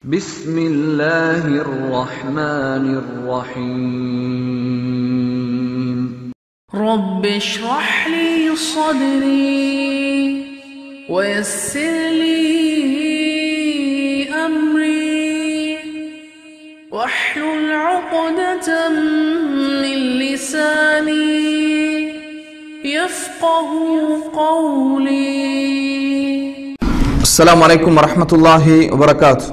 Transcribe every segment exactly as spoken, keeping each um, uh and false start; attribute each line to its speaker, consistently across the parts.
Speaker 1: بسم الله الرحمن الرحيم
Speaker 2: رب اشرح لي صدري ويسر لي أمري واحلل عقدة من لساني يفقه قولي.
Speaker 3: السلام عليكم ورحمة الله وبركاته.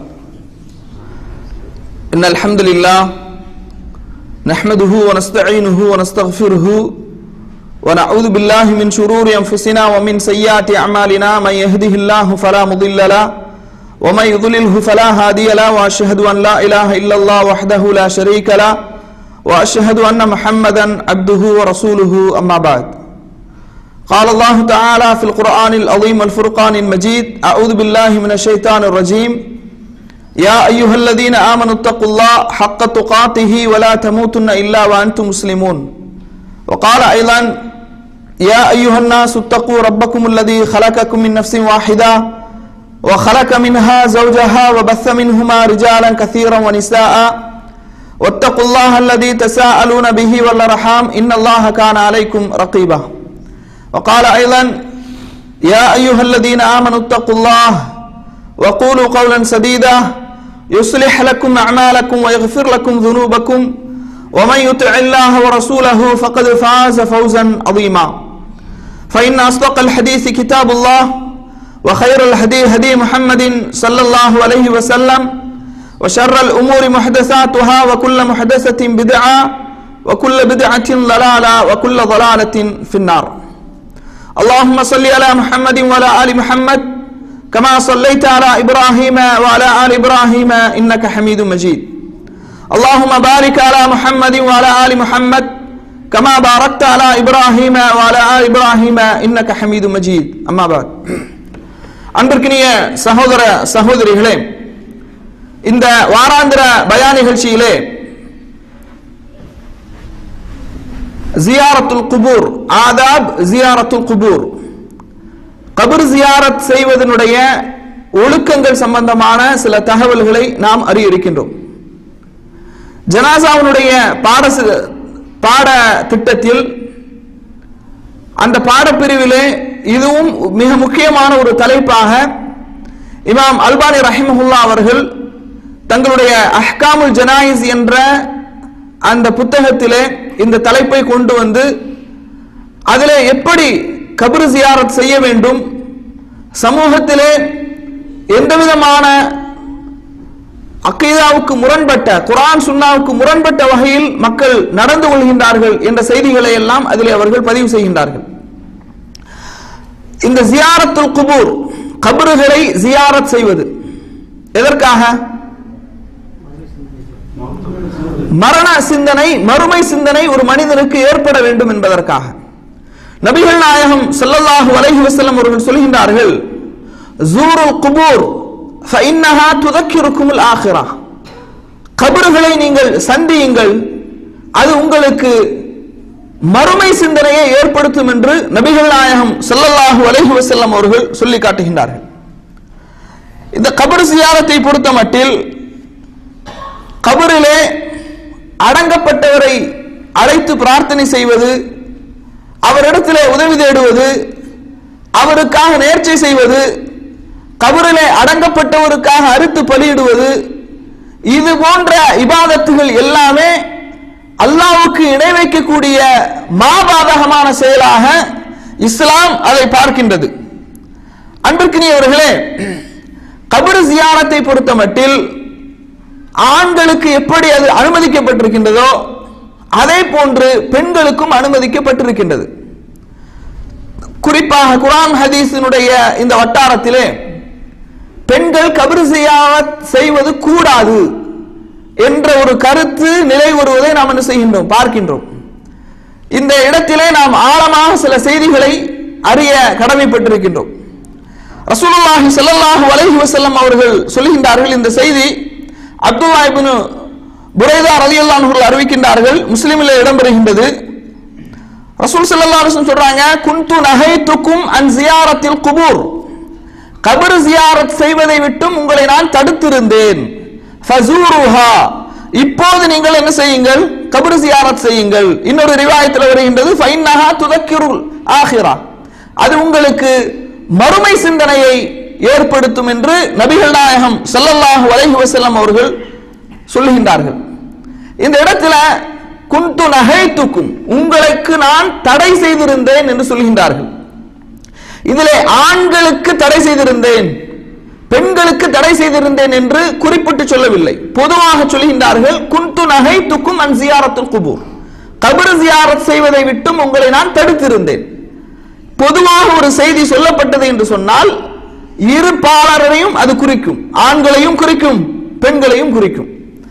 Speaker 3: إن الحمد لله نحمده ونستعينه ونستغفره ونعوذ بالله من شرور أنفسنا ومن سيئات أعمالنا. من يهده الله فلا مضل له ومن يضلله فلا هادي له، وأشهد أن لا إله إلا الله وحده لا شريك له، وأشهد أن محمدا عبده ورسوله. أما بعد، قال الله تعالى في القرآن العظيم والفرقان المجيد: أعوذ بالله من الشيطان الرجيم. يا أيها الذين آمنوا اتقوا الله حق تقاته ولا تموتن إلا وأنتم مسلمون. وقال أيضا: يا أيها الناس اتقوا ربكم الذي خلقكم من نفس واحدة وخلق منها زوجها وبث منهما رجالا كثيرا ونساء واتقوا الله الذي تساءلون به والأرحام إن الله كان عليكم رقيبا. وقال أيضا: يا أيها الذين آمنوا اتقوا الله وقولوا قولا سديدا يصلح لكم أعمالكم ويغفر لكم ذنوبكم ومن يطع الله ورسوله فقد فاز فوزا عظيما. فإن أصدق الحديث كتاب الله، وخير الهدي هدي محمد صلى الله عليه وسلم، وشر الأمور محدثاتها وكل محدثة بدعة وكل بدعة ضلالة وكل ضلالة في النار. اللهم صل على محمد وعلى آل محمد كما صليت على إبراهيم وعلى آل إبراهيم إنك حميد مجيد. اللهم بارك على محمد وعلى آل محمد كما باركت على إبراهيم وعلى آل إبراهيم إنك حميد مجيد. أما بعد، அன்பிற்கினிய சகோதர சகோதரிகளே, இந்த வாராந்திர பயான் நிகழ்ச்சியிலே ஜியாரத்துல் குபூர், ஆதாப் ஜியாரத்துல் குபூர், கபர் ஜியாரத் செய்வதனுடைய ஒழுக்கங்கள் சம்பந்தமான சில தகவல்களை நாம் அறிய இருக்கின்றோம். ஜனாசாவுடைய பாட பாட திட்டத்தில் அந்த பாடப்பிரிவிலே இதுவும் மிக முக்கியமான ஒரு தலைப்பாக இமாம் அல்பானி ரஹிமஹுல்லா அவர்கள் தங்களுடைய அஹ்காமுல் ஜனாயிஸ் என்ற அந்த புத்தகத்திலே இந்த தலைப்பை கொண்டு வந்து அதிலே எப்படி கபர் ஜியாரத் செய்ய வேண்டும், சமூகத்திலே எந்த விதமான அக்கீதாவுக்கு முரண்பட்ட, குர்ஆன் சுன்னாவுக்கு முரண்பட்ட வகையில் மக்கள் நடந்து கொள்கின்றார்கள் என்ற செய்திகளை எல்லாம் அதிலே அவர்கள் பதிவு செய்கின்றார்கள். இந்த ஜியாரத்துல் குபூர், கபறுகளை ஜியாரத் செய்வது எதற்காக? மரண சிந்தனை, மறுமை சிந்தனை ஒரு மனிதனுக்கு ஏற்பட வேண்டும் என்பதற்காக. நபிகள் நாயகம் ஸல்லல்லாஹு அலைஹி வஸல்லம் அவர்கள் சொல்கின்றார்கள்: ஜூருல் குபூர் ஃபஇன்னஹா துதக்கிருக்குமுல் ஆখিরাহ. கபறுகளை நீங்கள் சந்தியுங்கள், அது உங்களுக்கு மறுமை சிந்தனையை ஏற்படுத்தும் என்று நபிகள் நாயகம் ஸல்லல்லாஹு அலைஹி வஸல்லம் அவர்கள் சொல்லி காட்டுகின்றார்கள். இந்த கபர் ஜியாரத்தை பொறுத்த மட்டில் கபரிலே அடங்கப்பட்டவரை அழைத்து பிரார்த்தனை செய்வது, அவரிடத்திலே உதவி தேடுவது, அவருக்காக நேர்ச்சை செய்வது, கபரிலே அடங்கப்பட்டவருக்காக அறுத்து பலியிடுவது, இது போன்ற இபாதத்துகள் எல்லாமே அல்லாஹ்வுக்கு இணை வைக்கக்கூடிய மாபாதகமான செயலாக இஸ்லாம் அதை பார்க்கின்றது. அன்பிற்கினியவர்களே, கபர் ஜியாரத்தை பொறுத்த மட்டில் ஆண்களுக்கு எப்படி அது அனுமதிக்கப்பட்டிருக்கின்றதோ அதே போன்று பெண்களுக்கும் அனுமதிக்கப்பட்டிருக்கின்றது. குறிப்பாக குர்ஆன் ஹதீஸினுடைய இந்த வட்டாரத்திலே பெண்கள் கபர் ஜியாரத் செய்வது கூடாது என்ற ஒரு கருத்து நிலை வருவதை நாம் என்ன செய்கின்றோம், பார்க்கின்றோம். இந்த இடத்திலே நாம் ஆழமாக சில செய்திகளை அறிய கடமைப்பட்டிருக்கின்றோம். ரசூலுல்லாஹி ஸல்லல்லாஹு அலைஹி வஸல்லம் அவர்கள் சொல்கின்றார்கள், இந்த செய்தி அப்துல்லாஹ் இப்னு புரைதா ரலியல்லாஹு அன்ஹு அறிவிக்கின்றார்கள், முஸ்லிமிலே இடம்பெறுகின்றது. ரசூல் ஸல்லல்லாஹு அலைஹி வஸல்லம் சொல்றாங்க: குன்து நஹைதுக்கும் அன் ஜியாரத்தில் குபூர், கபர் ஜியாரத் செய்வதை விட்டும் உங்களை நான் தடுத்திருந்தேன் ஃபஸூருஹா, இப்போது நீங்கள் என்ன செய்யுங்கள், கபர் ஜியாரத் செய்யுங்கள். இன்னொரு ரிவாயத்தில் வருகின்றது ஃபைன்னஹா துதக்கிருல் ஆஹிரா, அது உங்களுக்கு மறுமை சிந்தனையை ஏற்படுத்தும் என்று நபிகள் நாயகம் ஸல்லல்லாஹு அலைஹி வஸல்லம் அவர்கள் சொல்லுகின்றார்கள். இந்த இடத்துல குந்து நஹைத்துக்கும், உங்களுக்கு நான் தடை செய்திருந்தேன் என்று சொல்கின்றார்கள். இதிலே ஆண்களுக்கு தடை செய்திருந்தேன், பெண்களுக்கு தடை செய்திருந்தேன் என்று குறிப்பிட்டு சொல்லவில்லை, பொதுவாக சொல்கின்றார்கள். குந்து நஹைத்துக்கும் அன் ஜியாரத்துல் குபூர், கபர் ஜியாரத் செய்வதை விட்டும் உங்களை நான் தடுத்திருந்தேன். பொதுவாக ஒரு செய்தி சொல்லப்பட்டது என்று சொன்னால் இரு பாலரையும் அது குறிக்கும், ஆண்களையும் குறிக்கும், பெண்களையும் குறிக்கும்.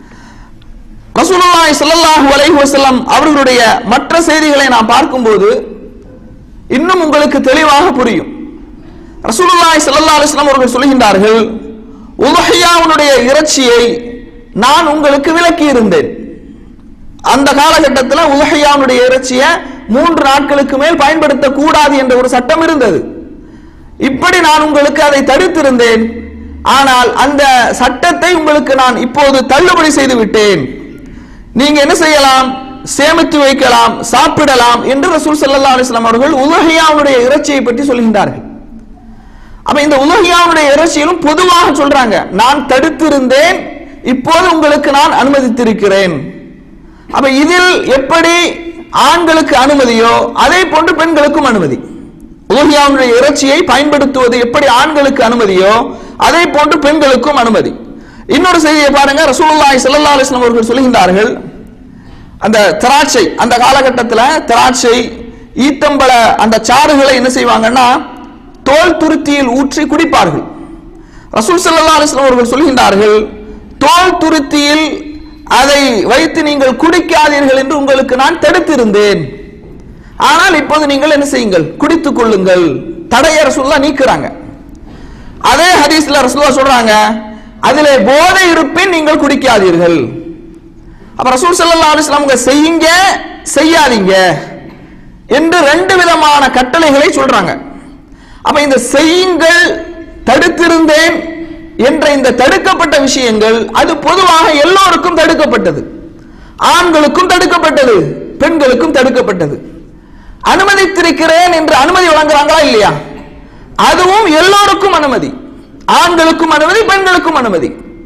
Speaker 3: ரசூலுல்லாஹி ஸல்லல்லாஹு அலைஹி வஸல்லம் அவர்களுடைய மற்ற செய்திகளை நாம் பார்க்கும்போது இன்னும் உங்களுக்கு தெளிவாக புரியும். ரசூலுல்லாஹி ஸல்லல்லாஹு அலைஹி வஸல்லம் அவர்கள் சொல்கின்றார்கள், உதுஹியாவுடைய இறைச்சியை நான் உங்களுக்கு விலக்கி இருந்தேன். அந்த காலகட்டத்தில் உதுஹியாவுடைய இறைச்சியை மூன்று நாட்களுக்கு மேல் பயன்படுத்த கூடாது என்ற ஒரு சட்டம் இருந்தது. இப்படி நான் உங்களுக்கு அதை தடுத்திருந்தேன், ஆனால் அந்த சட்டத்தை உங்களுக்கு நான் இப்போது தள்ளுபடி செய்து விட்டேன். நீங்க என்ன செய்யலாம், சேமித்து வைக்கலாம், சாப்பிடலாம் என்று ரசூல் ஸல்லல்லாஹு அலைஹி வஸல்லம் அவர்கள் உதுஹியாவுடைய இறைச்சியை பற்றி சொல்கின்றார்கள். அப்ப இந்த உதுஹியாவுடைய இறைச்சியிலும் பொதுவாக சொல்றாங்க, நான் தடுத்திருந்தேன், இப்போது உங்களுக்கு நான் அனுமதித்திருக்கிறேன். அப்ப இதில் எப்படி ஆண்களுக்கு அனுமதியோ அதே போன்று பெண்களுக்கும் அனுமதி. உதுஹியாவுடைய இறைச்சியை பயன்படுத்துவது எப்படி ஆண்களுக்கு அனுமதியோ அதே போன்று பெண்களுக்கும் அனுமதி. இன்னொரு செய்தியை பாருங்க, ரசூலுல்லாஹி ஸல்லல்லாஹு அலைஹி வஸல்லம் அவர்கள் சொல்கின்றார்கள், அந்த திராட்சை, அந்த காலகட்டத்தில் திராட்சை ஈத்தம்பழ அந்த சாறுகளை என்ன செய்வாங்கன்னா தோல் துருத்தியில் ஊற்றி குடிப்பார்கள். ரசூல் ஸல்லல்லாஹு அலைஹி வஸல்லம் அவர்கள் சொல்கின்றார்கள், தோல் துருத்தியில் அதை வைத்து நீங்கள் குடிக்காதீர்கள் என்று உங்களுக்கு நான் தடுத்திருந்தேன், ஆனால் இப்போது நீங்கள் என்ன செய்யுங்கள், குடித்துக் கொள்ளுங்கள். தடைய ரசூலுல்லாஹ் நீக்குறாங்க. அதே ஹதீஸ்ல ரசூலுல்லாஹ் சொல்றாங்க, அதிலே போதை இருப்பின் நீங்கள் குடிக்காதீர்கள். அப்ப ரசூல் ஸல்லல்லாஹு அலைஹி வஸல்லம் செய்யுங்க செய்யாதீங்க என்று ரெண்டு விதமான கட்டளைகளை சொல்றாங்க. அப்ப இந்த செய்யுங்கள், தடுத்திருந்தேன் என்ற இந்த தடுக்கப்பட்ட விஷயங்கள் அது பொதுவாக எல்லோருக்கும் தடுக்கப்பட்டது, ஆண்களுக்கும் தடுக்கப்பட்டது, பெண்களுக்கும் தடுக்கப்பட்டது. அனுமதித்திருக்கிறேன் என்று அனுமதி வழங்குறாங்களா இல்லையா, அதுவும் எல்லோருக்கும் அனுமதி, ஆண்களுக்கும் அனுமதி, பெண்களுக்கும் அனுமதி.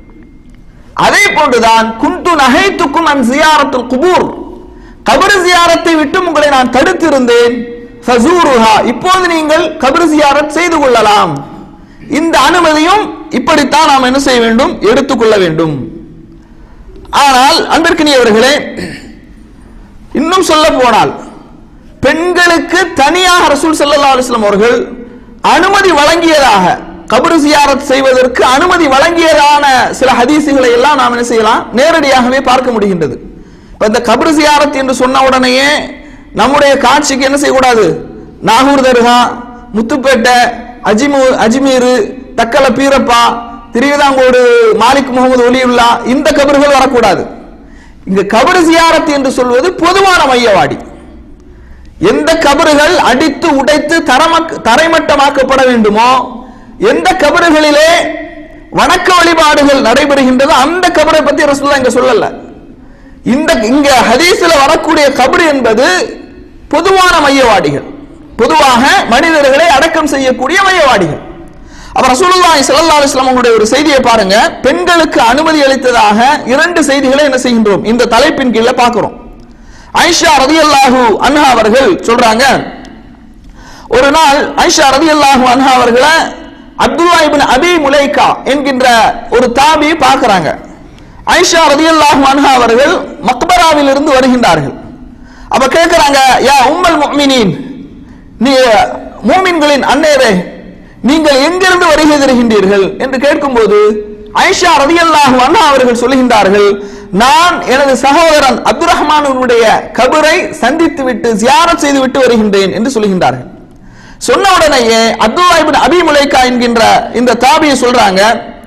Speaker 3: அதே போன்றுதான் குந்து நஹைத்துக்கும் அன் ஜியாரத்துல் குபூர், கபர் ஜியாரத்தை விட்டு உங்களை நான் தடுத்திருந்தேன். ஃபஸூருஹா, இப்போது நீங்கள் கபர் ஜியாரத் செய்து கொள்ளலாம். இந்த அனுமதியும் இப்படித்தான் நாம் என்ன செய்ய வேண்டும், எடுத்துக்கொள்ள வேண்டும். ஆனால் அன்பிற்கினியவர்களே, இன்னும் சொல்ல போனால் பெண்களுக்கு தனியாக ரசூல் ஸல்லல்லாஹு அலைஹி வஸல்லம் அவர்கள் அனுமதி வழங்கியதாக, கபர் ஜியாரத் செய்வதற்கு அனுமதி வழங்கியதான சில ஹதீசுகளை எல்லாம் நாம் என்ன செய்யலாம், நேரடியாகவே பார்க்க முடிகின்றது. இந்த கபர் ஜியாரத் என்று சொன்ன உடனேயே நம்முடைய காட்சிக்கு என்ன செய்யக்கூடாது, நாகூர் தர்கா, முத்துப்பேட்டை, அஜிமு அஜ்மீர், தக்கல பீரப்பா, திருவிதாங்கோடு மாலிக் முகமது ஒலியுல்லா, இந்த கபர்கள் வரக்கூடாது. இங்க கபர் ஜியாரத் என்று சொல்வது பொதுவான மையவாடி. எந்த கபறுகள் அடித்து உடைத்து தரைமட்டமாக்கப்பட வேண்டுமோ, எந்த கபறுகளிலே வணக்க வழிபாடுகள் நடைபெறுகின்றதோ அந்த கபரை பத்தி ரசூலுல்லாஹ் இங்க சொல்லல. இந்த இங்க ஹதீஸ்ல வரக்கூடிய கபர் என்பது பொதுவான மையவாடிகள், பொதுவாக மனிதர்களை அடக்கம் செய்யக்கூடிய மையவாடிகள். அப்ப ரசூலுல்லாஹி ஸல்லல்லாஹு அலைஹி வஸல்லம் அவருடைய ஒரு செய்தியை பாருங்க, பெண்களுக்கு அனுமதி அளித்ததாக இரண்டு செய்திகளை என்ன செய்கின்றோம், இந்த தலைப்பின் கீழே பார்க்கிறோம். ஆயிஷா ரலியல்லாஹு அன்ஹா அவர்கள் சொல்றாங்க, ஒரு நாள் ஆயிஷா ரலியல்லாஹு அன்ஹா அவர்களை அப்துல்லா இப்னு அபி முலைகா என்கின்ற ஒரு தாபி பார்க்கறாங்க. ஆயிஷா ரலியல்லாஹு அன்ஹா அவர்கள் மக்பராவில் இருந்து வருகின்றார்கள். அப்ப கேட்கிறாங்க, யா உம்முல் முஃமினீன், நீ மூமின்களின் அன்னேரே, நீங்கள் எங்கிருந்து வருகை தருகின்றீர்கள் என்று கேட்கும்போது ஆயிஷா ரலியல்லாஹு அன்ஹா அவர்கள் சொல்லுகின்றார்கள், நான் எனது சகோதரன் அப்துர் ரஹ்மானுடைய கபரை சந்தித்து விட்டு ஜியாரத் செய்து விட்டு வருகின்றேன் என்று சொல்லுகின்றார்கள். சொன்ன உடனேயே அப்துல்லா இப்னு அபி முலைகா என்கின்ற இந்த தாபியை சொல்றாங்க,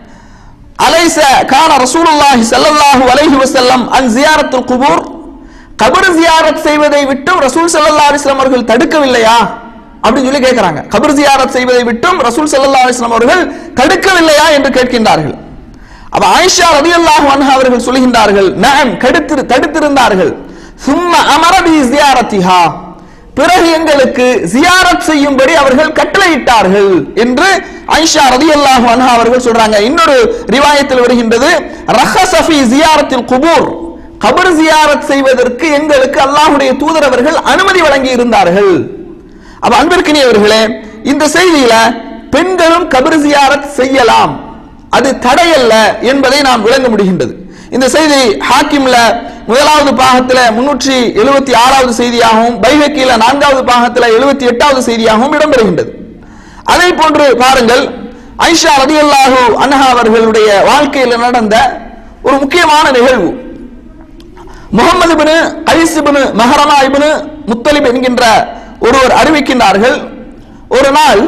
Speaker 3: அலைஸ கான ரசூலுல்லாஹி ஸல்லல்லாஹு அலைஹி வஸல்லம் அன் ஜியாரத்துல் குபூர், கபர் ஜியாரத் செய்வதை விட்டும் ரசூல் ஸல்லல்லாஹு அலைஹி வஸல்லம் அவர்கள் தடுக்கவில்லையா அப்படின்னு சொல்லி கேட்கிறாங்க. கபர் ஜியாரத் செய்வதை விட்டும் ரசூல் ஸல்லல்லாஹு அலைஹி வஸல்லம் அவர்கள் தடுக்கவில்லையா என்று கேட்கின்றார்கள். அப்ப ஆயிஷா ரலியல்லாஹு அன்ஹா அவர்கள் சொல்கின்றார்கள், நஅம் கடுத்து தடுத்திருந்தார்கள். சும்ம அமர பி ஜியாரத்திஹா, பிறகு எங்களுக்கு ஜியாரத் செய்யும்படி அவர்கள் கட்டளையிட்டார்கள் என்று ஆயிஷா ரலியல்லாஹு அன்ஹா அவர்கள் சொல்றாங்க. இன்னொரு ரிவாயத்தில் வருகின்றது, ரஹஸ ஃபீ ஜியாரத்தில் குபூர், கபர் ஜியாரத் செய்வதற்கு எங்களுக்கு அல்லாஹ்வுடைய தூதர் அவர்கள் அனுமதி வழங்கி இருந்தார்கள். அப்ப அன்பிற்கினியவர்களே, இந்த செய்தியில பெண்களும் கபர் ஜியாரத் செய்யலாம், அது தடையல்ல என்பதை நாம் விளங்க முடிகின்றது. இந்த செய்தி ஹாக்கிம்ல முதலாவது பாகத்துல முன்னூற்றி எழுபத்தி ஆறாவது செய்தியாகவும் பைஹக்கில நான்காவது பாகத்துல எழுபத்தி எட்டாவது செய்தியாகவும் இடம்பெறுகின்றது. அதே போன்று பாருங்கள், ஆயிஷா ரலியல்லாஹு அன்ஹா அவர்களுடைய வாழ்க்கையில் நடந்த ஒரு முக்கியமான நிகழ்வு. Muhammad ibn Qais ibn Makhramah ibn Muttalib என்கின்ற ஒருவர் அறிவிக்கின்றார்கள், ஒரு நாள்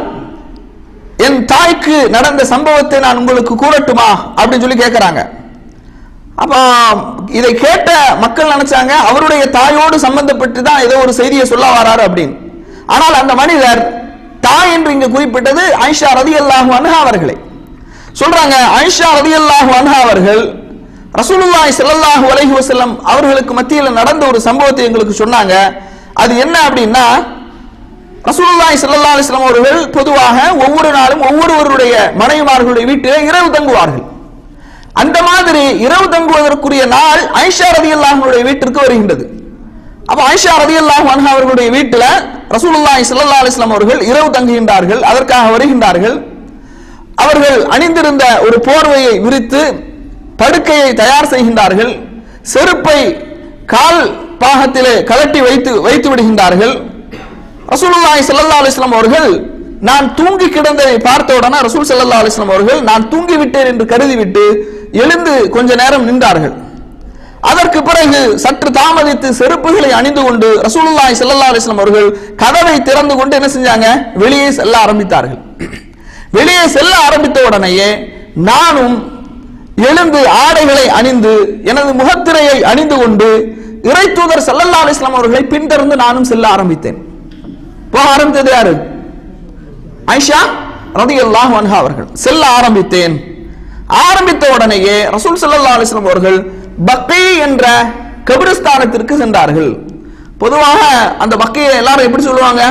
Speaker 3: என் தாய்க்கு நடந்த சம்பவத்தை நான் உங்களுக்கு கூறட்டுமா அப்படின்னு சொல்லி கேட்கிறாங்க. அப்ப இதை கேட்ட மக்கள் நினைச்சாங்க அவருடைய தாயோடு சம்பந்தப்பட்டு தான் ஏதோ ஒரு செய்தியை சொல்ல வராரு அப்படின்னு. ஆனால் அந்த மனிதர் தாய் என்று இங்கு குறிப்பிட்டது ஆயிஷா ரலியல்லாஹு அன்ஹா அவர்களை சொல்றாங்க. ஆயிஷா ரலியல்லாஹு அன்ஹா அவர்கள் ரசூலுல்லாஹி ஸல்லல்லாஹு அலைஹி வஸல்லம் அவர்களுக்கு மத்தியில் நடந்த ஒரு சம்பவத்தை எங்களுக்கு சொன்னாங்க. அது என்ன அப்படின்னா, ரசூலுல்லாஹி ஸல்லல்லாஹு அலைஹி வஸல்லம் அவர்கள் பொதுவாக ஒவ்வொரு நாளும் ஒவ்வொருவருடைய மனைவிமார்களுடைய வீட்டிலே இரவு தங்குவார்கள். அந்த மாதிரி இரவு தங்குவதற்குரிய நாள் ஆயிஷா ரலியல்லாஹு அன்ஹாவுடைய வீட்டிற்கு வருகின்றது. அப்ப ஆயிஷா ரலியல்லாஹு அன்ஹா அவர்களுடைய வீட்டில் ரசூலுல்லாஹி ஸல்லல்லாஹு அலைஹி வஸல்லம் அவர்கள் இரவு தங்குகின்றார்கள். அதற்காக வருகின்றார்கள். அவர்கள் அணிந்திருந்த ஒரு போர்வையை விரித்து படுக்கையை தயார் செய்கின்றார்கள். செருப்பை கால் பாகத்திலே கலட்டி வைத்து வைத்து விடுகின்றார்கள். ரசூலுல்லாஹி ஸல்லல்லாஹு அலைஹி வஸல்லம் அவர்கள் நான் தூங்கி கிடந்ததை பார்த்த உடனே ரசூல் ஸல்லல்லாஹு அலைஹி வஸல்லம் அவர்கள் நான் தூங்கி விட்டேன் என்று கருதிவிட்டு எழுந்து கொஞ்ச நேரம் நின்றார்கள். அதற்கு பிறகு சற்று தாமதித்து செருப்புகளை அணிந்து கொண்டு ரசூலுல்லாஹி ஸல்லல்லாஹு அலைஹி வஸல்லம் அவர்கள் கதவை திறந்து கொண்டு என்ன செஞ்சாங்க, வெளியே செல்ல ஆரம்பித்தார்கள். வெளியே செல்ல ஆரம்பித்த உடனேயே நானும் எழுந்து ஆடைகளை அணிந்து எனது முகத்திரையை அணிந்து கொண்டு இறை தூதர் ஸல்லல்லாஹு அலைஹி வஸல்லம் அவர்களை பின்தொடர்ந்து நானும் செல்ல ஆரம்பித்தேன். போக ஆரம்பித்தது யாரு? ஆயிஷா ரலியல்லாஹு அன்ஹா அவர்கள். செல்ல ஆரம்பித்தேன். ஆரம்பித்த உடனேயே ரசூல் ஸல்லல்லாஹு அலைஹி வஸல்லம் அவர்கள் பக்கீ என்ற கபிரஸ்தானத்திற்கு சென்றார்கள். பொதுவாக அந்த பக்கியை எல்லாரும் எப்படி சொல்லுவாங்க?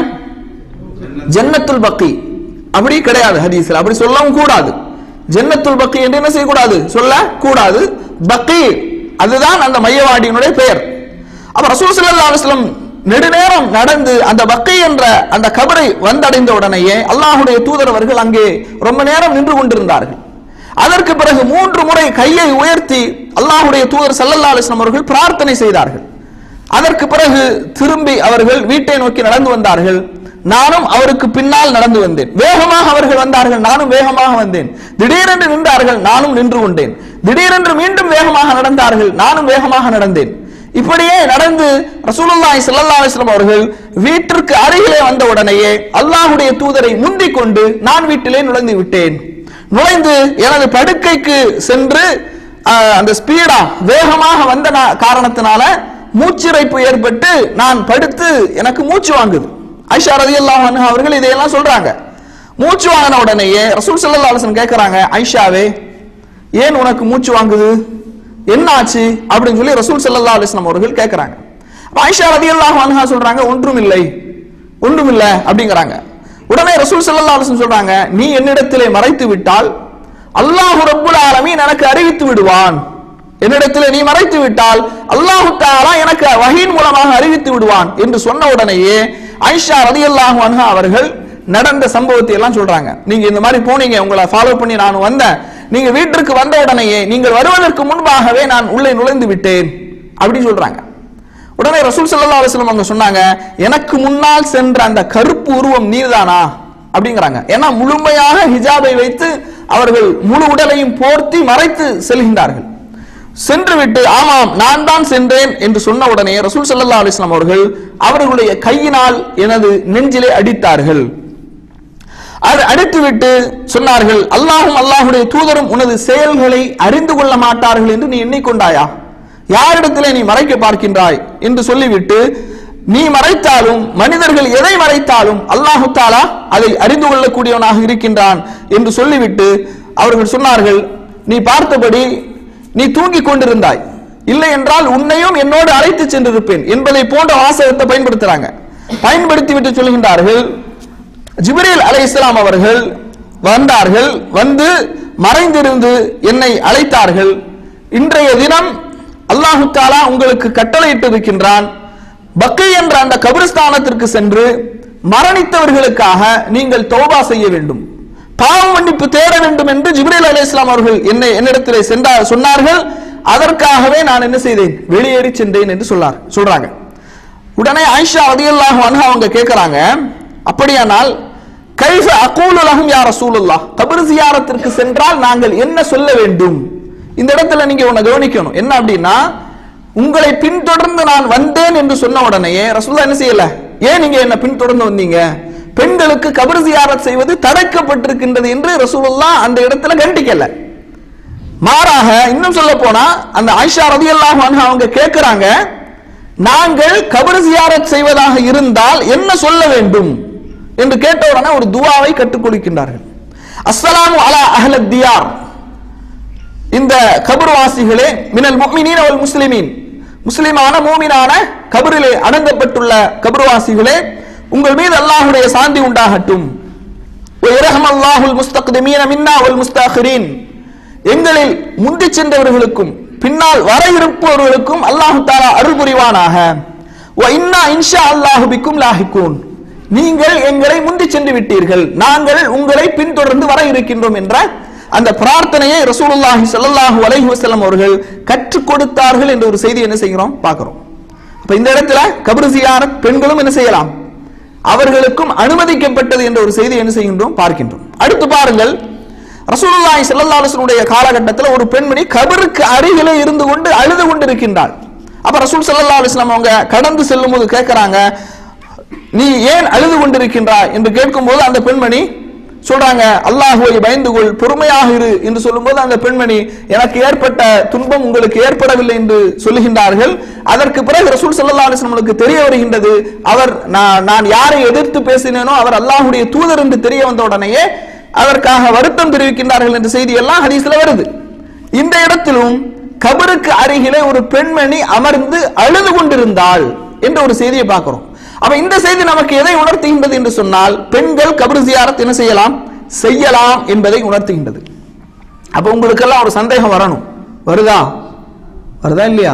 Speaker 3: ஜன்னத்துல் பக்கி. அப்படி கிடையாது ஹதீஸ்ல, அப்படி சொல்லவும் கூடாது. ஜன்னத்துல் பக்கி என்று என்ன செய்யக்கூடாது, சொல்ல கூடாது. பக்கி அதுதான் அந்த மையவாடியினுடைய பெயர். அப்ப ரசூல் ஸல்லல்லாஹு அலைஹி வஸல்லம் நெடுநேரம் நடந்து அந்த பக்கி என்ற அந்த கபரை வந்தடைந்த உடனேயே அல்லாஹ்வுடைய தூதர் அவர்கள் அங்கே ரொம்ப நேரம் நின்று கொண்டிருந்தார்கள். அதற்கு பிறகு மூன்று முறை கையை உயர்த்தி அல்லாஹ்வுடைய தூதர் ஸல்லல்லாஹு அலைஹி வஸல்லம் அவர்கள் பிரார்த்தனை செய்தார்கள். அதற்கு பிறகு திரும்பி அவர்கள் வீட்டை நோக்கி நடந்து வந்தார்கள். நானும் அவருக்கு பின்னால் நடந்து வந்தேன். வேகமாக அவர்கள் வந்தார்கள், நானும் வேகமாக வந்தேன். திடீரென்று நின்றார்கள், நானும் நின்று கொண்டேன். திடீரென்று மீண்டும் வேகமாக நடந்தார்கள், நானும் வேகமாக நடந்தேன். இப்படியே நடந்து ரசூலுல்லாஹி ஸல்லல்லாஹு அலைஹி வஸல்லம் அவர்கள் வீட்டிற்கு அருகிலே வந்த உடனேயே அல்லாஹ்வுடைய தூதரை முந்திக் கொண்டு நான் வீட்டிலே நுழைந்து விட்டேன். நுழைந்து எனது படுக்கைக்கு சென்று அந்த ஸ்பீடா வேகமாக வந்த காரணத்தினால மூச்சிறைப்பு ஏற்பட்டு நான் படுத்து எனக்கு மூச்சு வாங்குது. ஆயிஷா ரலியல்லாஹு அன்ஹா அவர்கள் இதையெல்லாம் சொல்றாங்க. மூச்சு வாங்கின உடனேயே ரசூல் ஸல்லல்லாஹு அலைஹி வஸல்லம் கேட்கறாங்க, ஆயிஷாவே ஏன் உனக்கு மூச்சு வாங்குது, என்ன ஆச்சு அப்படின்னு சொல்லி ரசூல் ஸல்லல்லாஹு அலைஹி வஸல்லம் அவர்கள் கேட்கறாங்க. ஆயிஷா ரலியல்லாஹு அன்ஹா சொல்றாங்க, ஒன்றும் இல்லை ஒன்றும் இல்லை அப்படிங்கிறாங்க. உடனே ரசூல் ஸல்லல்லாஹு அலைஹி வஸல்லம் சொல்றாங்க, நீ என்னிடத்திலே மறைத்து விட்டால் அல்லாஹ் ரப்புல் ஆலமீன் எனக்கு அறிவித்து விடுவான். என்னிடத்திலே நீ மறைத்து விட்டால் அல்லாஹ் தஆலா எனக்கு வஹீன் மூலமாக அறிவித்து விடுவான் என்று சொன்ன உடனேயே ஆயிஷா ரலியல்லாஹு அன்ஹா அவர்கள் நடந்த சம்பவத்தை எல்லாம் சொல்றாங்க. நீங்க இந்த மாதிரி போனீங்க, உங்களை ஃபாலோ பண்ணி நான் வந்தேன். நீங்க வீட்டிற்கு வந்த உடனேயே நீங்கள் வருவதற்கு முன்பாகவே நான் உள்ளே நுழைந்து விட்டேன் அப்படி சொல்றாங்க. உடனே ரசூல் ஸல்லல்லாஹு அலைஹி வஸல்லம் அவங்க சொன்னாங்க, எனக்கு முன்னால் சென்ற அந்த கருப்பு உருவம் நீர்தானா அப்படிங்கிறாங்க. ஏன்னா முழுமையாக ஹிஜாபை வைத்து அவர்கள் முழு உடலையும் போர்த்தி மறைத்து செல்கின்றார்கள். சென்று விட்டு ஆமாம் நான் தான் சென்றேன் என்று சொன்ன உடனே ரசூல் ஸல்லல்லாஹு அலைஹி வஸல்லம் அவர்கள் அவர்களுடைய கையினால் எனது நெஞ்சிலே அடித்தார்கள். அது அடித்துவிட்டு சொன்னார்கள், அல்லாஹும் அல்லாஹுடைய தூதரும் உனது செயல்களை அறிந்து கொள்ள மாட்டார்கள் என்று நீ எண்ணிக்கொண்டாயா? யாரிடத்திலே நீ மறைக்க பார்க்கின்றாய் என்று சொல்லிவிட்டு, நீ மறைத்தாலும் மனிதர்கள் எதை மறைத்தாலும் அல்லாஹு தஆலா அதை அறிந்து கொள்ளக்கூடியவனாக இருக்கின்றான் என்று சொல்லிவிட்டு அவர்கள் சொன்னார்கள், நீ பார்த்தபடி நீ தூங்கிக் கொண்டிருந்தாய், இல்லை என்றால் உன்னையும் என்னோடு அழைத்து சென்றிருப்பேன் என்பதை போன்ற வாசகத்தை பயன்படுத்துறாங்க. பயன்படுத்தி விட்டு சொல்கின்றார்கள், ஜிப்ரீல் அலைஹிஸ்ஸலாம் அவர்கள் வந்தார்கள், வந்து மறைந்திருந்து என்னை அழைத்தார்கள். இன்றைய தினம் அல்லாஹு தஆலா உங்களுக்கு கட்டளையிட்டு இருக்கின்றான், பக்கி என்ற அந்த கபிரஸ்தானத்திற்கு சென்று மரணித்தவர்களுக்காக நீங்கள் தௌபா செய்ய வேண்டும், பாவ மன்னிப்பு தேட வேண்டும் என்று ஜிப்ரீல் அலைஹிஸ்ஸலாம் அவர்கள் என்னை என்னிடத்திலே சென்றார் சொன்னார்கள். அதற்காகவே நான் என்ன செய்தேன், வெளியேறி சென்றேன் என்று சொன்னார் சொல்றாங்க. உடனே ஆயிஷா ரலியல்லாஹு அன்ஹா அவங்க கேட்கிறாங்க, அப்படியானால் கைஃப அகூலு லஹும் யா ரசூலுல்லாஹ், கபர் ஜியாரத்திற்கு சென்றால் நாங்கள் என்ன சொல்ல வேண்டும்? இந்த இடத்துல நீங்க ஒண்ணு கவனிக்கணும். என்ன அப்படின்னா, உங்களை பின்தொடர்ந்து நான் வந்தேன் என்று சொன்ன உடனே ரசூலுல்லாஹ் என்ன செய்யல, ஏன் நீங்க என்ன பின்தொடர்ந்து வந்தீங்க, பெண்களுக்கு கபர் ஜியாரத் செய்வது தடுக்கப்பட்டிருக்கின்றது என்று ரசூலுல்லாஹ் அந்த இடத்துல கண்டிக்கல. மாறாக இன்னும் சொல்ல போனா அந்த ஆயிஷா ரலியல்லாஹு அன்ஹா அவங்க கேட்கிறாங்க, நாங்கள் கபர் ஜியாரத் செய்வதாக இருந்தால் என்ன சொல்ல வேண்டும் என்று கேட்டவுடனே ஒரு துஆவை கற்றுக் கொடுக்கின்றார்கள். அஸ்ஸலாமு அலா அஹ்லத் தியார், இந்த கபர்வாசிகளே, மினல் முஃமினீன வல் முஸ்லிமீன், முஸ்லிமான மூமினான கபரிலே அடங்கப்பட்டுள்ள கபர்வாசிகளே, உங்கள் மீது அல்லாஹ்வுடைய சாந்தி உண்டாகட்டும். வ யர்ஹமல்லாஹுல் முஸ்தக்திமீன மின்னா வல் முஸ்தஅখিরিன், எங்களில் முந்தி சென்றவர்களுக்கும் பின்னால் வர இருப்பவர்களுக்கும் அல்லாஹ் தஆலா அருள் புரிவானாக. வ இன்னா இன்ஷா அல்லாஹு பிக்கும் லாஹிகூன், நீங்கள் எங்களை முந்தி சென்று விட்டீர்கள், நாங்கள் உங்களை பின்தொடர்ந்து வர இருக்கின்றோம் என்ற அந்த பிரார்த்தனையை ரசூலுல்லாஹி ஸல்லல்லாஹு அலைஹி வஸல்லம் அவர்கள் கற்றுக் கொடுத்தார்கள் என்ற ஒரு செய்தி என்ன செய்கிறோம் பார்க்கிறோம். அப்ப இந்த இடத்துல கபர் ஜியாரத் பெண்களும் என்ன செய்யலாம், அவர்களுக்கும் அனுமதிக்கப்பட்டது என்ற ஒரு செய்தி என்ன செய்கின்றோம் பார்க்கின்றோம். அடுத்து பாருங்கள், ரசூலுல்லாஹி ஸல்லல்லாஹு அலைஹி வஸல்லம் காலகட்டத்தில் ஒரு பெண்மணி கபருக்கு அருகிலே இருந்து கொண்டு அழுது கொண்டு இருக்கின்றாள். அப்ப ரசூல் ஸல்லல்லாஹு அலைஹி வஸல்லம் அவங்க கடந்து செல்லும் போது கேட்கிறாங்க, நீ ஏன் அழுது கொண்டிருக்கின்றாய் என்று கேட்கும்போது அந்த பெண்மணி சொல்றாங்க, அல்லாஹ்வை பயந்து கொள், பொறுமையாக இரு என்று சொல்லும்போது அந்த பெண்மணி, எனக்கு ஏற்பட்ட துன்பம் உங்களுக்கு ஏற்படவில்லை என்று சொல்லுகின்றார்கள். அதற்கு பிறகு ரசூல் ஸல்லல்லாஹு அலைஹி வஸல்லம் தெரிய வருகின்றது, அவர் நான் யாரை எதிர்த்து பேசினேனோ அவர் அல்லாஹ்வுடைய தூதர் என்று தெரிய வந்த உடனேயே அதற்காக வருத்தம் தெரிவிக்கின்றார்கள் என்ற செய்தி எல்லாம் ஹதீஸ்ல வருது. இந்த இடத்திலும் கபருக்கு அருகிலே ஒரு பெண்மணி அமர்ந்து அழுது கொண்டிருந்தாள் என்ற ஒரு செய்தியை பார்க்கிறோம். அப்ப இந்த செய்தி நமக்கு எதை உணர்த்துகின்றது என்று சொன்னால், பெண்கள் கபர் ஜியாரத் என்ன செய்யலாம், செய்யலாம் என்பதை உணர்த்துகின்றது. அப்ப உங்களுக்கு எல்லாம் ஒரு சந்தேகம் வரணும், வருதா வருதா இல்லையா?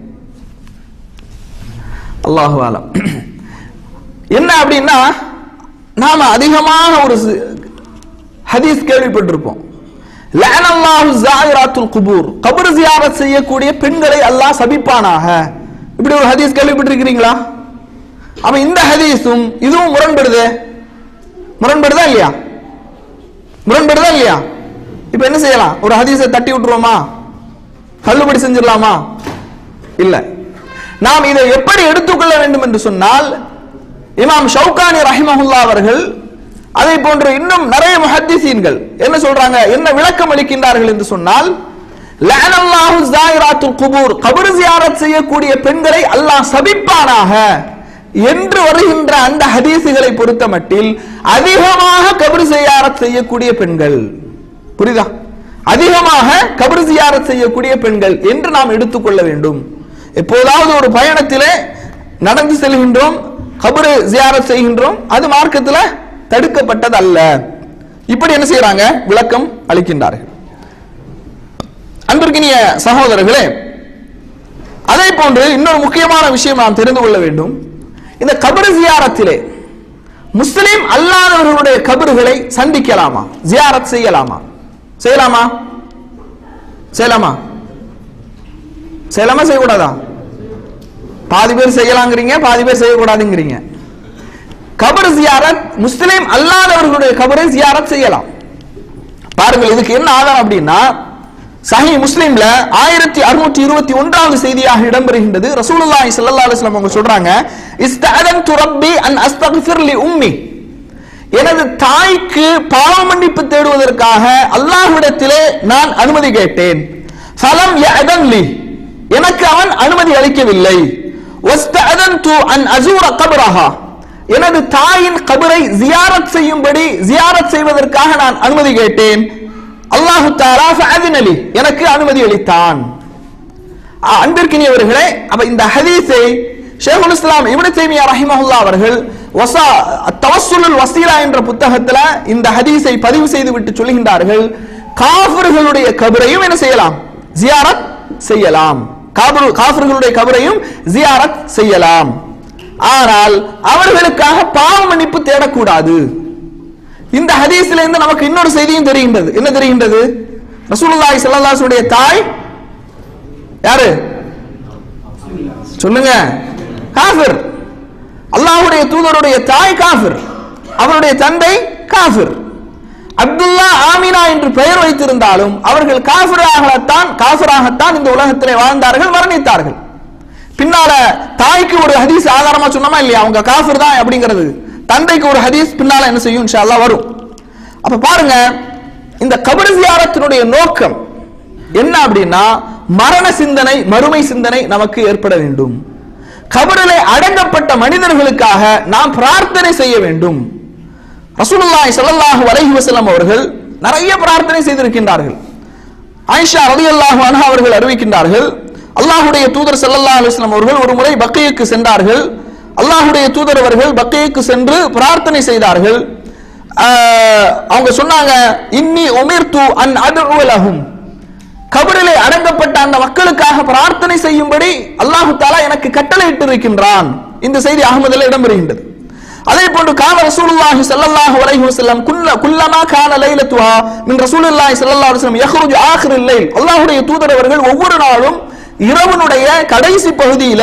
Speaker 3: அல்லாஹு ஆலம். என்ன அப்படின்னா, நாம அதிகமாக ஒரு ஹதீஸ் கேள்விப்பட்டிருப்போம், லஅனல்லாஹு ஸாயிராத்துல் குபூர், கபர் ஜியாரத் செய்யக்கூடிய பெண்களை அல்லாஹ் சபிப்பானாக. இப்படி ஒரு ஹதீஸ் கேள்விப்பட்டிருக்கிறீங்களா? அப்ப இந்த ஹதீஸும் இதுவும் முரண்படுது, முரண்படுதா இல்லையா? முரண்படுதா இல்லையா? இப்ப என்ன செய்யலாம், ஒரு ஹதீஸை தட்டி விட்டுருவோமா, தள்ளுபடி செஞ்சிடலாமா? இல்ல. நாம் இதை எப்படி எடுத்துக்கொள்ள வேண்டும் என்று சொன்னால், இமாம் ஷௌகானி ரஹிமஹுல்லாஹ் அவர்கள், அதை போன்று இன்னும் நிறைய முஹத்திஸீன்கள் என்ன சொல்றாங்க, என்ன விளக்கம் அளிக்கின்றார்கள் என்று சொன்னால், லஅனல்லாஹு ஸாயிராத்துல் குபூர், கபர் ஜியாரத் செய்யக்கூடிய பெண்களை அல்லாஹ் சபிப்பானாக என்று வருகின்ற அந்த ஹதீசுகளை பொறுத்த மட்டில் அதிகமாக கபர் ஜியாரத் செய்யக்கூடிய பெண்கள், புரியுதா, அதிகமாக கபர் ஜியாரத் செய்யக்கூடிய பெண்கள் என்று நாம் எடுத்துக்கொள்ள வேண்டும். எப்போதாவது ஒரு பயணத்திலே நடந்து செல்கின்றோம், கபர் ஜியாரத் செய்கின்றோம், அது மார்க்கத்தில் தடுக்கப்பட்டது அல்ல. இப்படி என்ன செய்யறாங்க, விளக்கம் அளிக்கின்றார்கள். அன்பிற்கினிய சகோதரர்களே, அதே போன்று இன்னொரு முக்கியமான விஷயம் நாம் தெரிந்து கொள்ள வேண்டும். இந்த கபர் ஜியாரத்திலே முஸ்லிம் அல்லாதவர்களுடைய கபர்களை சந்திக்கலாமா, ஜியாரத் செய்யலாமா? செய்யலாமா செய்யலாமா செய்யலாமா செய்யக்கூடாதா? பாதி பேர் செய்யலாங்கிறீங்க, பாதி பேர் செய்யக்கூடாதுங்கிறீங்க. கபர் ஜியாரத் முஸ்லிம் அல்லாதவர்களுடைய கபரை ஜியாரத் செய்யலாம். பாருங்கள், இதுக்கு என்ன ஆதாரம் அப்படின்னா, சஹீஹ் முஸ்லிம்ல ஆயிரத்தி அறுநூற்றி இருபத்தி ஒன்றாவது செய்தியாக இடம்பெறுகின்றது. ரசூலுல்லாஹி ஸல்லல்லாஹு அலைஹி வஸல்லம் அவங்க சொல்றாங்க, இஸ்தஅதன்து ரப்பி அன் அஸ்தக்ஃபிர் லி உம்மி, எனது தாய்க்கு பாவ மன்னிப்பு தேடுவதற்காக அல்லாஹ்விடத்திலே நான் அனுமதி கேட்டேன். ஃபலம் யஅதன் லி, எனக்கு அவன் அனுமதி அளிக்கவில்லை. வஸ்தஅதன்து அன் அஸூர கப்ரஹா, எனது தாயின் கபரை ஜியாரத் செய்யும்படி ஜியாரத் செய்வதற்காக நான் அனுமதி கேட்டேன். அல்லாஹு தஆலா ஃபஅذن லி, எனக்கு அனுமதி அளித்தான். அன்பிற்கினியவர்களே, அப்ப இந்த ஹதீஸை ஷேகுல் இஸ்லாம் இப்னு தைமியா ரஹிமஹுல்லாஹ் அவர்கள் வஸா தவஸ்ஸுலுல் வஸீலா என்ற புத்தகத்துல இந்த ஹதீஸை பதிவு செய்து விட்டு சொல்கின்றார்கள், காஃபிர்களுடைய கபரையும் என்ன செய்யலாம்? ஜியாரத் செய்யலாம். காஃபிர்களுடைய கபரையும் ஜியாரத் செய்யலாம். ஆனால் அவர்களுக்காக பாவ மன்னிப்பு தேடக்கூடாது. இந்த ஹதீஸ்ல இருந்து நமக்கு இன்னொரு செய்தியும் தெரிகின்றது. என்ன தெரிகின்றது? ரசூலுல்லாஹி ஸல்லல்லாஹு அலைஹி வஸல்லம் தாய் யாரு சொல்லுங்க? காஃபிர். அல்லாஹ்வுடைய தூதருடைய தாய் காஃபிர், அவருடைய தந்தை காஃபிர். அப்துல்லா ஆமினா என்று பெயர் வைத்திருந்தாலும் அவர்கள் காஃபிராகத்தான் காஃபிராகத்தான் இந்த உலகத்திலே வாழ்ந்தார்கள், மரணித்தார்கள். பின்னால தாய்க்கு ஒரு ஹதீஸ் ஆதாரமா சொன்னோமா இல்லையா? அவங்க காஃபிர் தான் அப்படிங்கிறது. தந்தைக்கு ஒரு ஹதீஸ் பின்னால என்ன செய்யும்? இன்ஷா அல்லாஹ் வரும். அப்ப பாருங்க, இந்த கபர் ஜியாரத்தினுடைய நோக்கம் என்ன அப்படின்னா, மரண சிந்தனை, மறுமை சிந்தனை நமக்கு ஏற்பட வேண்டும். கபரிலே அடங்கப்பட்ட மனிதர்களுக்காக நாம் பிரார்த்தனை செய்ய வேண்டும். ரசூலுல்லாஹி ஸல்லல்லாஹு அலைஹி வஸல்லம் அவர்கள் நிறைய பிரார்த்தனை செய்திருக்கின்றார்கள். ஆயிஷா ரலியல்லாஹு அன்ஹா அவர்கள் அறிவிக்கின்றார்கள், அல்லாஹ்வுடைய தூதர் ஸல்லல்லாஹு அலைஹி வஸல்லம் அவர்கள் ஒரு முறை பக்கீக்கு சென்றார்கள். அல்லாஹ்வுடைய தூதர் அவர்கள் பக்கீக்கு சென்று பிரார்த்தனை செய்தார்கள். அவங்க சொன்னாங்க, இன்னி உமிர்து அன் அத்உ லஹும், கபரிலே அடங்கப்பட்ட அந்த மக்களுக்காக பிரார்த்தனை செய்யும்படி அல்லாஹ் தஆலா எனக்கு கட்டளையிட்டு இருக்கின்றான். இந்த செய்தி அஹ்மதில் இடம்பெறுகின்றது. அதே போன்று கான ரசூலுல்லாஹி ஸல்லல்லாஹு அலைஹி வஸல்லம் குல்ல குல்லமா கான லைலத்துஹா மின் ரசூலுல்லாஹி ஸல்லல்லாஹு அலைஹி வஸல்லம் யஹ்ருஜு ஆகிருல் லைல், அல்லாஹ்வுடைய தூதர் அவர்கள் ஒவ்வொரு நாளும் இரவனுடைய கடைசி பகுதியில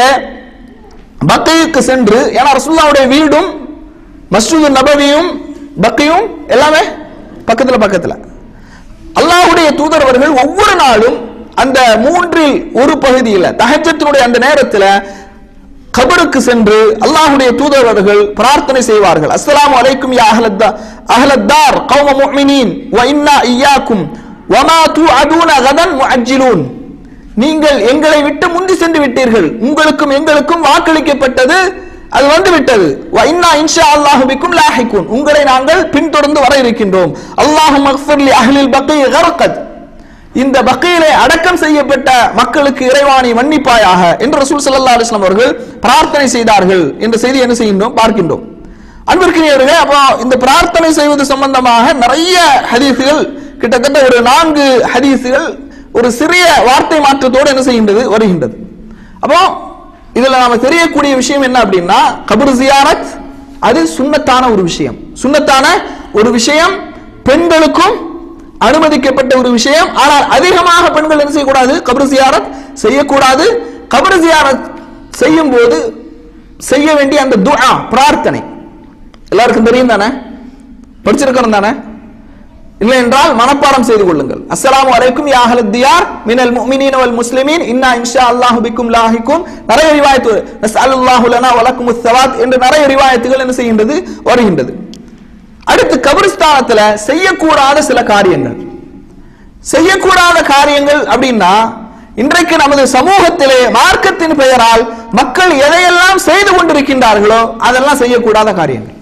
Speaker 3: பக்கீக்கு சென்று, ஏன்னா ரசூலுல்லாஹ்வுடைய வீடும் மஸ்ஜிது நபவியும் பக்கியும் எல்லாமே பக்கத்துல பக்கத்துல, அல்லாஹ்வுடைய தூதர் அவர்கள் ஒவ்வொரு நாளும் அந்த மூன்றில் ஒரு பகுதியில் தஹஜ்ஜுடைய அந்த நேரத்தில் கபருக்கு சென்று அல்லாஹ்வுடைய தூதர் அவர்கள் பிரார்த்தனை செய்வார்கள். அஸ்ஸலாமு அலைக்கும் யா அஹ்லத் அஹ்லத்தார் கௌம முஃமினீன் வ இன்னா இய்யாக்கும் வமா துஅதுன கதன் முஅஜ்ஜிலூன், நீங்கள் எங்களை விட்டு முந்தி சென்று விட்டீர்கள், உங்களுக்கும் எங்களுக்கும் வாக்களிக்கப்பட்டது அது வந்து விட்டது. வ இன்னா இன்ஷா அல்லாஹு பிக்கும் லாஹிகூன், உங்களை நாங்கள் பின்தொடர்ந்து வர இருக்கின்றோம். அல்லாஹும்ம இக்ஃபிர் லி அஹ்லில் பக்கீ கர்கத், இந்த பக்கீலே அடக்கம் செய்யப்பட்ட மக்களுக்கு இறைவானை மன்னிப்பாயாக என்று ரசூல் ஸல்லல்லாஹு அலைஹி வஸல்லம் அவர்கள் பிரார்த்தனை செய்தார்கள் என்ற செய்தி என்ன செய்கின்றோம் பார்க்கின்றோம். அன்பிற்கினியவர்களே, அப்போ இந்த பிரார்த்தனை செய்வது சம்பந்தமாக நிறைய ஹதீஸ்கள், கிட்டத்தட்ட ஒரு நான்கு ஹதீஸ்கள் ஒரு சிறிய வார்த்தை மாற்றத்தோடு என்ன செய்கின்றது வருகின்றது. அப்போ இதுல நாம தெரியக்கூடிய விஷயம் என்ன அப்படின்னா, கபர் ஜியாரத் அது சுன்னத்தான ஒரு விஷயம். சுன்னத்தான ஒரு விஷயம், பெண்களுக்கும் அனுமதிக்கப்பட்ட ஒரு விஷயம். ஆனால் அதிகமாக பெண்கள் என்ன செய்யக்கூடாது? கபர் ஜியாரத் செய்யக்கூடாது. கபர் ஜியாரத் செய்யும் போது செய்ய வேண்டிய அந்த துஆ, பிரார்த்தனை எல்லாருக்கும் தெரியும் தானே? படிச்சிருக்கிறோம் தானே? இல்லை என்றால் மனப்பாடம் செய்து கொள்ளுங்கள். அஸ்ஸலாமு அலைக்கும் யா அஹ்லத் தியார் மினல் முஃமினீன வல் முஸ்லிமீன் இன்னா இன்ஷா அல்லாஹு பிக்கும் லாஹிகூன், நிறைய ரிவாயத்து நஸ்அலுல்லாஹு லனா வ லக்குமுஸ் ஸவாத் என்ற நிறைய ரிவாயத்துகள் என்ன செய்கின்றது வருகின்றது. அடுத்து கபரிஸ்தானத்துல செய்யக்கூடாத சில காரியங்கள். செய்யக்கூடாத காரியங்கள் அப்படின்னா, இன்றைக்கு நமது சமூகத்திலே மார்க்கத்தின் பெயரால் மக்கள் எதையெல்லாம் செய்து கொண்டிருக்கின்றார்களோ அதெல்லாம் செய்யக்கூடாத காரியங்கள்.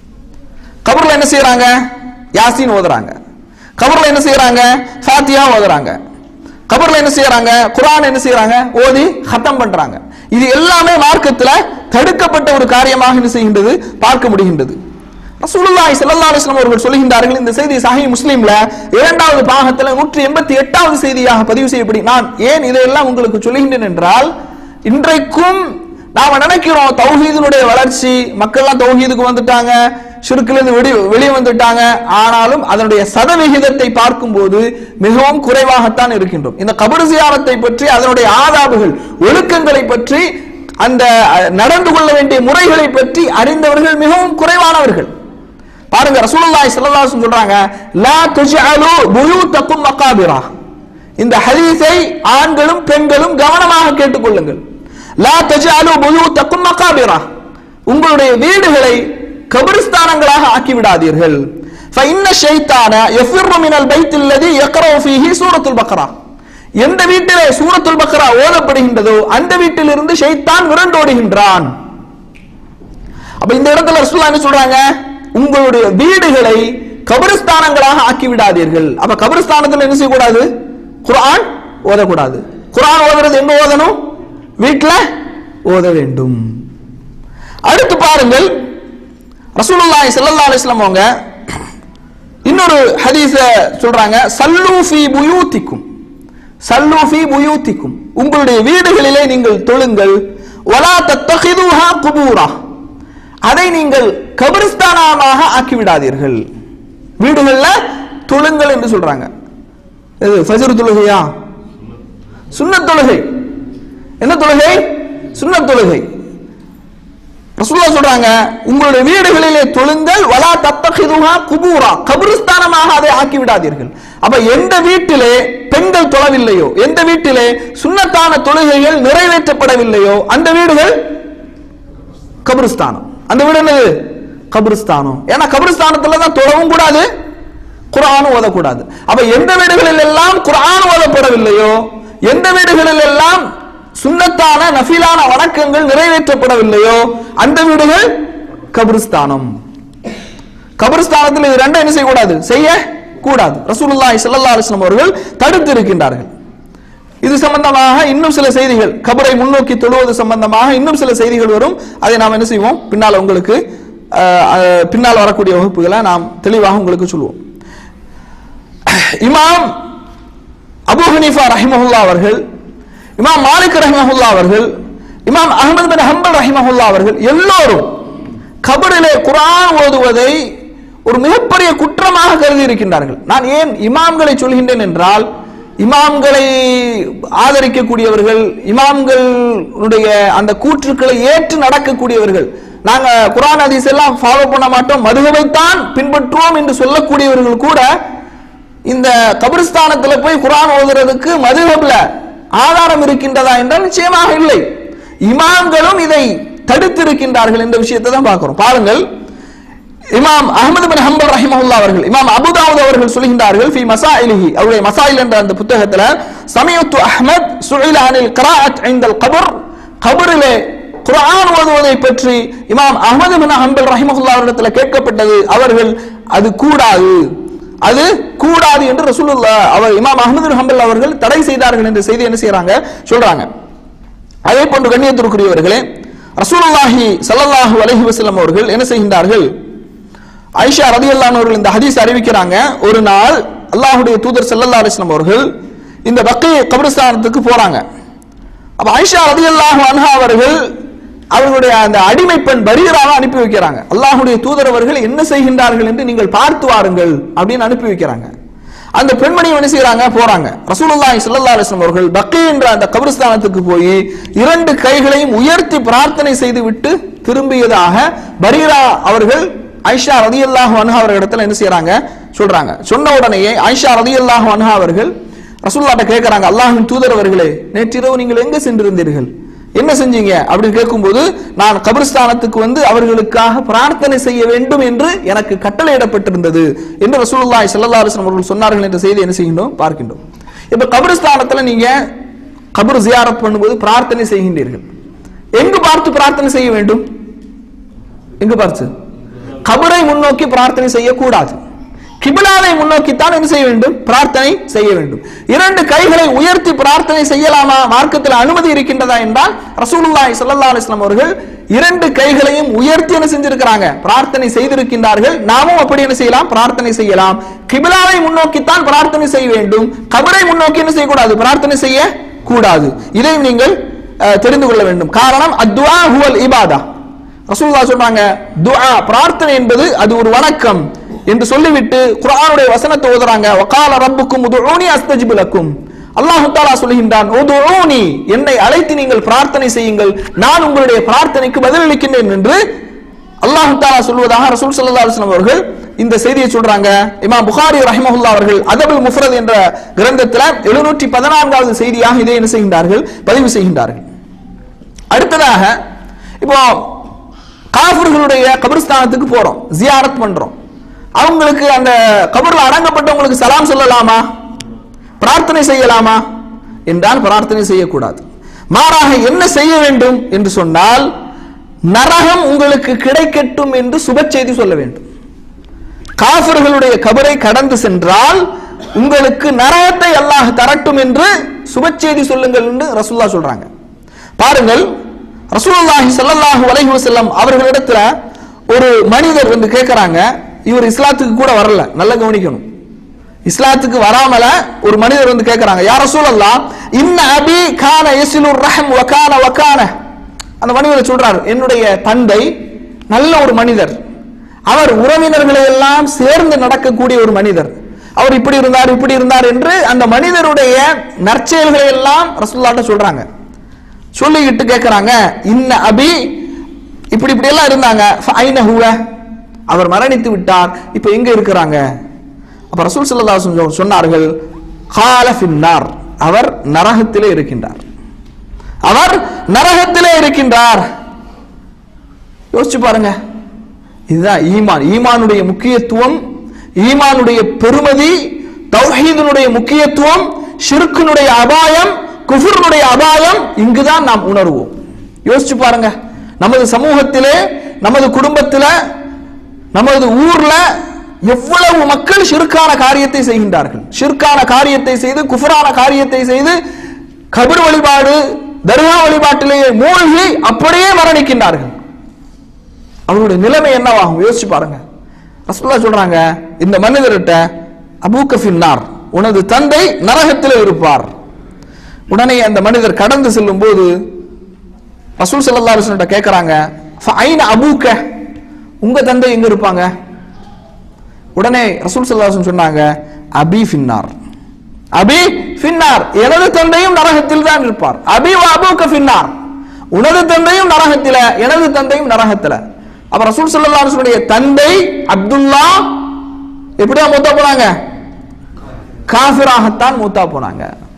Speaker 3: கபர்ல என்ன செய்யறாங்க? யாசீன் ஓதுறாங்க. கபர்ல என்ன செய்யறாங்க? ஃபாத்தியா ஓதுறாங்க. கபர்ல என்ன செய்யறாங்க? குர்ஆன் என்ன செய்யறாங்க? ஓதி ஹத்தம் பண்றாங்க. இது எல்லாமே மார்க்கத்துல தடுக்கப்பட்ட ஒரு காரியமாக என்ன செய்கின்றது பார்க்க முடிகின்றது. ரசூலுல்லாஹி ஸல்லல்லாஹு அலைஹி வஸல்லம் அவர்கள் சொல்கின்றார்கள், இந்த செய்தி சஹீஹ் முஸ்லிம்ல இரண்டாவது பாகத்துல நூற்றி எண்பத்தி எட்டாவது செய்தியாக பதிவு செய்யப்படி. நான் ஏன் இதையெல்லாம் உங்களுக்கு சொல்கின்றேன் என்றால், இன்றைக்கும் நாம நினைக்கிறோம் தௌஹீதினுடைய வளர்ச்சி, மக்கள் எல்லாம் தௌஹீதுக்கு வந்துட்டாங்க, ஷிர்கிலிருந்து வெளி வெளியே வந்துட்டாங்க. ஆனாலும் அதனுடைய சதவிகிதத்தை பார்க்கும்போது மிகவும் குறைவாகத்தான் இருக்கின்றோம். இந்த கபர் ஜியாரத்தை பற்றி, அதனுடைய ஆதாபுகள், ஒழுக்கங்களை பற்றி, அந்த நடந்து கொள்ள வேண்டிய முறைகளை பற்றி அறிந்தவர்கள் மிகவும் குறைவானவர்கள். பாருங்க, ரசூலுல்லாஹி ஸல்லல்லாஹு அலைஹி வஸல்லம் சொல்றாங்க, லா துஜஅலு புயூதக்கும் மகாபிரா. இந்த ஹதீஸை ஆண்களும் பெண்களும் கவனமாக கேட்டுக்கொள்ளுங்கள். லா துஜஅலு புயூதக்கும் மகாபிரா, உங்களுடைய வீடுகளை கபரிஸ்தானங்களாக ஆக்கி விடாதீர்கள். ஃபஇன்ன ஷைத்தான யஃபிரு மினல் பைத்தில் லதி யக்ரவு ஃபீஹி சூரத்துல் பக்ரா, எந்த வீட்டிலே சூரத்துல் பக்ரா ஓதப்படுகின்றதோ அந்த வீட்டிலிருந்து ஷைத்தான் விரண்டோடுகின்றான். அப்ப இந்த இடத்துல ரசூலுல்லாஹ் என்ன சொல்றாங்க? உங்களுடைய வீடுகளை கபிரஸ்தானங்களாக ஆக்கி விடாதீர்கள். அப்ப கபிரஸ்தானத்தில் என்ன செய்யக்கூடாது? குர்ஆன் ஓதக்கூடாது. குர்ஆன் ஓதுறது எங்க ஓதணும்? வீட்டுல ஓத வேண்டும். அடுத்து பாருங்கள், ரசூலுல்லாஹி ஸல்லல்லாஹு அலைஹி வஸல்லம் அவங்க இன்னொரு ஹதீஸ சொல்றாங்க, சல்லூ ஃபீ புயூத்திக்கும், சல்லூ ஃபீ புயூத்திக்கும், உங்களுடைய வீடுகளிலே நீங்கள் தொழுங்கள், வலா தத்தகிதுஹா குபூரா, அதை நீங்கள் கபிரஸ்தானமாக ஆக்கி விடாதீர்கள். வீடுகள்ல தொழுங்கள் என்று சொல்றாங்க. இது ஃபஜ்ர் தொழுகையா? சுன்னத் தொழுகை. என்ன தொழுகை? சுன்னத் தொழுகை. ரசூலுல்லாஹ் சொல்றாங்க, உங்களுடைய வீடுகளிலே தொழுங்கள், வலா தத்தகிதுஹா குபூரா, கபிரஸ்தானமாக அதை ஆக்கி விடாதீர்கள். அப்ப எந்த வீட்டிலே பெண்கள் தொழவில்லையோ, எந்த வீட்டிலே சுன்னத்தான தொழுகைகள் நிறைவேற்றப்படவில்லையோ அந்த வீடுகள் கபிரஸ்தானம். அந்த வீடு என்னது? கபிரஸ்தானம். ஏன்னா கபிரஸ்தானத்துல தான் தொழவும் கூடாது, குர்ஆன் ஓதக்கூடாது. அப்ப எந்த வீடுகளில் எல்லாம் குர்ஆன் ஓதப்படவில்லையோ, எந்த வீடுகளில் எல்லாம் சுன்னத்தான நஃபிலான வணக்கங்கள் நிறைவேற்றப்படவில்லையோ அந்த வீடுகள் கபிரஸ்தானம். கபிரஸ்தானத்தில் இது ரெண்டும் என்ன செய்யக்கூடாது? செய்ய கூடாது. ரசூலுல்லாஹி ஸல்லல்லாஹு அலைஹி வஸல்லம் அவர்கள் தடுத்து இருக்கின்றார்கள். இது சம்பந்தமாக இன்னும் சில செய்திகள், கபரை முன்னோக்கி தொழுவது சம்பந்தமாக இன்னும் சில செய்திகள் வரும். அதை நாம் என்ன செய்வோம், பின்னால் உங்களுக்கு பின்னால் வரக்கூடிய வகுப்புகளை நாம் தெளிவாக உங்களுக்கு சொல்லுவோம். இமாம் அபூ ஹனீஃபா ரஹிமஹுல்லா அவர்கள், இமாம் மாலிக் ரஹிமஹுல்லா அவர்கள், இமாம் அஹ்மத் பின் ஹம்பல் ரஹிமஹுல்லா அவர்கள் எல்லோரும் கபரிலே குர்ஆன் ஓதுவதை ஒரு மிகப்பெரிய குற்றமாக கருதி இருக்கின்றார்கள். நான் ஏன் இமாம்களை சொல்கின்றேன் என்றால், இமாம்களை ஆதரிக்கக்கூடியவர்கள், இமாம்களுடைய அந்த கூற்றுக்களை ஏற்று நடக்கக்கூடியவர்கள், நாங்க குர்ஆன் ஹதீஸ் எல்லாம் ஃபாலோ பண்ண மாட்டோம், மதுஹபைத்தான் பின்பற்றுவோம் என்று சொல்லக்கூடியவர்கள் கூட இந்த கபிரஸ்தானத்தில் போய் குர்ஆன் ஓதுறதுக்கு மதுஹப்ல ஆதாரம் இருக்கின்றதா என்றால் நிச்சயமாக இல்லை. இமாம்களும் இதை தடுத்து இருக்கின்றார்கள் என்ற விஷயத்தை தான் பார்க்கிறோம். பாருங்கள், இமாம் அஹ்மத் பின் ஹம்பல் ரஹிமஹுல்லா அவர்கள், இமாம் அபூ தாவூத் அவர்கள் சொல்கின்றார்கள், ஃபீ மசாயிலிஹி, அவருடைய மசாயில் என்ற அந்த புத்தகத்தில், சமீஅத்து அஹ்மத் சுஇல அனில் க்ராஅத் இன்தல் கபர், கபரிலே குர்ஆன் ஓதுவதை பற்றி இமாம் அஹ்மத் பின் ஹம்பல் ரஹிமஹுல்லா அவர்களிடத்தில் கேட்கப்பட்டது. அவர்கள் அது கூடாது, அது கூடாது என்று ரசூலுல்லாஹ் அவர் இமாம் அஹ்மத் பின் ஹம்பல் அவர்கள் தடை செய்தார்கள் என்ற செய்தி என்ன செய்யறாங்க, சொல்றாங்க. அதே போன்று கண்ணியத்திற்குரியவர்களே, ரசூலுல்லாஹி ஸல்லல்லாஹு அலைஹி வஸல்லம் அவர்கள் என்ன செய்கின்றார்கள், ஆயிஷா ரலியல்லாஹு அன்ஹா அவர்கள் இந்த ஹதீஸ் அறிவிக்கிறாங்க, ஒரு நாள் அல்லாஹ்வுடைய தூதர் ஸல்லல்லாஹு அலைஹி வஸல்லம் அவர்கள் இந்த பக்கீ கபிரஸ்தானத்துக்கு போறாங்க. அப்ப ஆயிஷா ரலியல்லாஹு அன்ஹா அவர்கள் அவர்களுடைய அந்த அடிமை பெண் பரீராவை அனுப்பி வைக்கிறாங்க. அல்லாஹ்வுடைய தூதர் அவர்கள் என்ன செய்கின்றார்கள் என்று நீங்கள் பார்த்து வாருங்கள் அப்படின்னு அனுப்பி வைக்கிறாங்க. அந்த பெண்மணி என்ன செய்யறாங்க, போறாங்க. ரசூலுல்லாஹி ஸல்லல்லாஹு அலைஹி வஸல்லம் அவர்கள் பக்கீ என்ற அந்த கபிரஸ்தானத்துக்கு போய் இரண்டு கைகளையும் உயர்த்தி பிரார்த்தனை செய்து விட்டு திரும்பியதாக பரீரா அவர்கள் ஆயிஷா ரலியல்லாஹு அன்ஹா அவர்களிடத்தில் என்ன செய்யறாங்க, சொல்றாங்க. சொன்ன உடனேயே ஆயிஷா ரலியல்லாஹு அன்ஹா அவர்கள் ரசூலுல்லாஹ்ட்ட கேட்கறாங்க, அல்லாஹ்வின் தூதர் அவர்களே, நேற்றிரவு நீங்கள் எங்க சென்றிருந்தீர்கள், என்ன செஞ்சீங்க அப்படின்னு கேட்கும்போது, நான் கபிரஸ்தானத்துக்கு வந்து அவர்களுக்காக பிரார்த்தனை செய்ய வேண்டும் என்று எனக்கு கட்டளையிடப்பட்டிருந்தது என்று ரசூலுல்லாஹி ஸல்லல்லாஹு அலைஹி வஸல்லம் அவர்கள் சொன்னார்கள் என்ற செய்தி என்ன செய்கின்றோம், பார்க்கின்றோம். இப்ப கபிரஸ்தானத்துல நீங்க கபர் ஜியாரத் பண்ணும்போது பிரார்த்தனை செய்கின்றீர்கள். எங்கு பார்த்து பிரார்த்தனை செய்ய வேண்டும்? எங்கு பார்த்து? கபரை முன்னோக்கி பிரார்த்தனை செய்யக்கூடாது, கிபிலாவை முன்னோக்கித்தான் என்ன செய்ய வேண்டும், பிரார்த்தனை செய்ய வேண்டும். இரண்டு கைகளை உயர்த்தி பிரார்த்தனை செய்யலாமா, மார்க்கத்தில் அனுமதி இருக்கின்றதா என்றால், ரசூலுல்லாஹி ஸல்லல்லாஹு அலைஹி வஸல்லம் அவர்கள் இரண்டு கைகளையும் உயர்த்தி என்ன செஞ்சிருக்கிறாங்க, பிரார்த்தனை செய்திருக்கின்றார்கள். நாமும் அப்படி என்ன செய்யலாம், பிரார்த்தனை செய்யலாம். கிபிலாவை முன்னோக்கித்தான் பிரார்த்தனை செய்ய வேண்டும், கபரை முன்னோக்கி என்ன செய்யக்கூடாது, பிரார்த்தனை செய்ய கூடாது. இதையும் நீங்கள் தெரிந்து கொள்ள வேண்டும். காரணம், அத்துஆ ஹுவல் இபாதா. ரசூலுல்லாஹ் சொல்றாங்க, துஆ பிரார்த்தனை என்பது அது ஒரு வணக்கம் என்று சொல்லிவிட்டு குர்ஆனுடைய வசனத்தை ஓதுறாங்க. வகால ரப்புக்கும் உதுஊனி அஸ்தஜிபு லக்கும், அல்லாஹ் தஆலா சொல்கின்றான், உதுஊனி, என்னை அழைத்து நீங்கள் பிரார்த்தனை செய்யுங்கள், நான் உங்களுடைய பிரார்த்தனைக்கு பதிலளிக்கின்றேன் என்று அல்லாஹ் தஆலா சொல்வதாக ரசூல் ஸல்லல்லாஹு அலைஹி வஸல்லம் அவர்கள் இந்த செய்தியை சொல்றாங்க. இமாம் புகாரி ரஹிமஹுல்லா அவர்கள் அதபுல் முஃப்ரத் என்ற கிரந்தத்தில் எழுநூற்றி பதினான்காவது செய்தியாக இதை என்ன செய்கின்றார்கள், பதிவு செய்கின்றார்கள். அடுத்ததாக இப்போ காஃபிர்களுடைய கபிரஸ்தானத்துக்கு போறோம், ஜியாரத் பண்றோம். அவங்களுக்கு அந்த கபர்ல அடங்கப்பட்டவங்களுக்கு சலாம் சொல்லலாமா, பிரார்த்தனை செய்யலாமா என்றால் பிரார்த்தனை செய்யக்கூடாது. மாறாக என்ன செய்ய வேண்டும் என்று சொன்னால், நரகம் உங்களுக்கு கிடைக்கட்டும் என்று சுப செய்தி சொல்ல வேண்டும். காஃபிர்களுடைய கபரை கடந்து சென்றால் உங்களுக்கு நரகத்தை அல்லாஹ் தரட்டும் என்று சுபச்செய்தி சொல்லுங்கள் என்று ரசூலுல்லாஹ் சொல்றாங்க. பாருங்கள், ரசூலுல்லாஹி ஸல்லல்லாஹு அலைஹி வஸல்லம் அவர்களிடத்துல ஒரு மனிதர் வந்து கேட்கிறாங்க. இவர் இஸ்லாத்துக்கு கூட வரல, நல்லா கவனிக்கணும். இஸ்லாத்துக்கு வராமல ஒரு மனிதர் வந்து கேட்கிறாங்க, யா ரசூலல்லாஹ் இன்ன அபி கான யஸிலுர் ரஹம் வ கான வ கான. அந்த மனிதர் சொல்றார், என்னுடைய தந்தை நல்ல ஒரு மனிதர், அவர் உறவினர்களை எல்லாம் சேர்ந்து நடக்கக்கூடிய ஒரு மனிதர், அவர் இப்படி இருந்தார் இப்படி இருந்தார் என்று அந்த மனிதருடைய நற்செயல்களை எல்லாம் ரசூலுல்லாஹ் சொல்றாங்க. சொல்லிக்கிட்டு கேட்கிறாங்க, இன்ன அபி இப்படி இப்படி எல்லாம் இருந்தாங்க, ஃபைன ஹுவ, அவர் மரணித்து விட்டார், இப்ப எங்க இருக்கிறாங்க? அப்ப ரசூல் ஸல்லல்லாஹு அலைஹி வஸல்லம் சொன்னார்கள், கால ஃபின்னார், அவர் நரகத்திலே இருக்கின்றார், அவர் நரகத்திலே இருக்கின்றார். யோசிச்சு பாருங்க, இதுதான் ஈமான். ஈமானுடைய முக்கியத்துவம், ஈமானுடைய பெருமதி, தௌஹீதுனுடைய முக்கியத்துவம், ஷிர்க்குனுடைய அபாயம், குஃப்ருனுடைய அபாயம் இங்குதான் நாம் உணர்வோம். யோசிச்சு பாருங்க, நமது சமூகத்திலே, நமது குடும்பத்திலே, நமது ஊர்ல எவ்வளவு மக்கள் ஷிர்கான காரியத்தை செய்கின்றார்கள். ஷிர்கான காரியத்தை செய்து, குஃப்ரான காரியத்தை செய்து, கபர் வழிபாடு, தர்கா வழிபாட்டிலேயே மூழ்கி அப்படியே மரணிக்கின்றார்கள். அவருடைய நிலைமை என்னவாகும் யோசிச்சு பாருங்க. ரசூலுல்லாஹ் சொல்றாங்க, இந்த மனிதர்கிட்ட அபூக ஃபின்னார், உனது தந்தை நரகத்தில் இருப்பார். உடனே அந்த மனிதர் கடந்து செல்லும் போது ரசூல் ஸல்லல்லாஹு அலைஹி வஸல்லம் கேட்கறாங்க, ஃபைன அபூக, உங்க தந்தை எங்க இருப்பாங்க? உடனே ரசூல் ஸல்லல்லாஹு அலைஹி வஸல்லம் சொன்னாங்க, அபி ஃபின்னார், அபி ஃபின்னார், எனது தந்தையும் நரகத்தில் தான் இருப்பார். அபி வ அபூக ஃபின்னார், உனது தந்தையும் நரகத்தில, எனது தந்தையும் நரகத்தில. அப்ப ரசூல் ஸல்லல்லாஹு அலைஹி வஸல்லம் தந்தை அப்துல்லா எப்படியா மூத்தா போனாங்க? காஃபிராகத்தான் மூத்தா போனாங்க.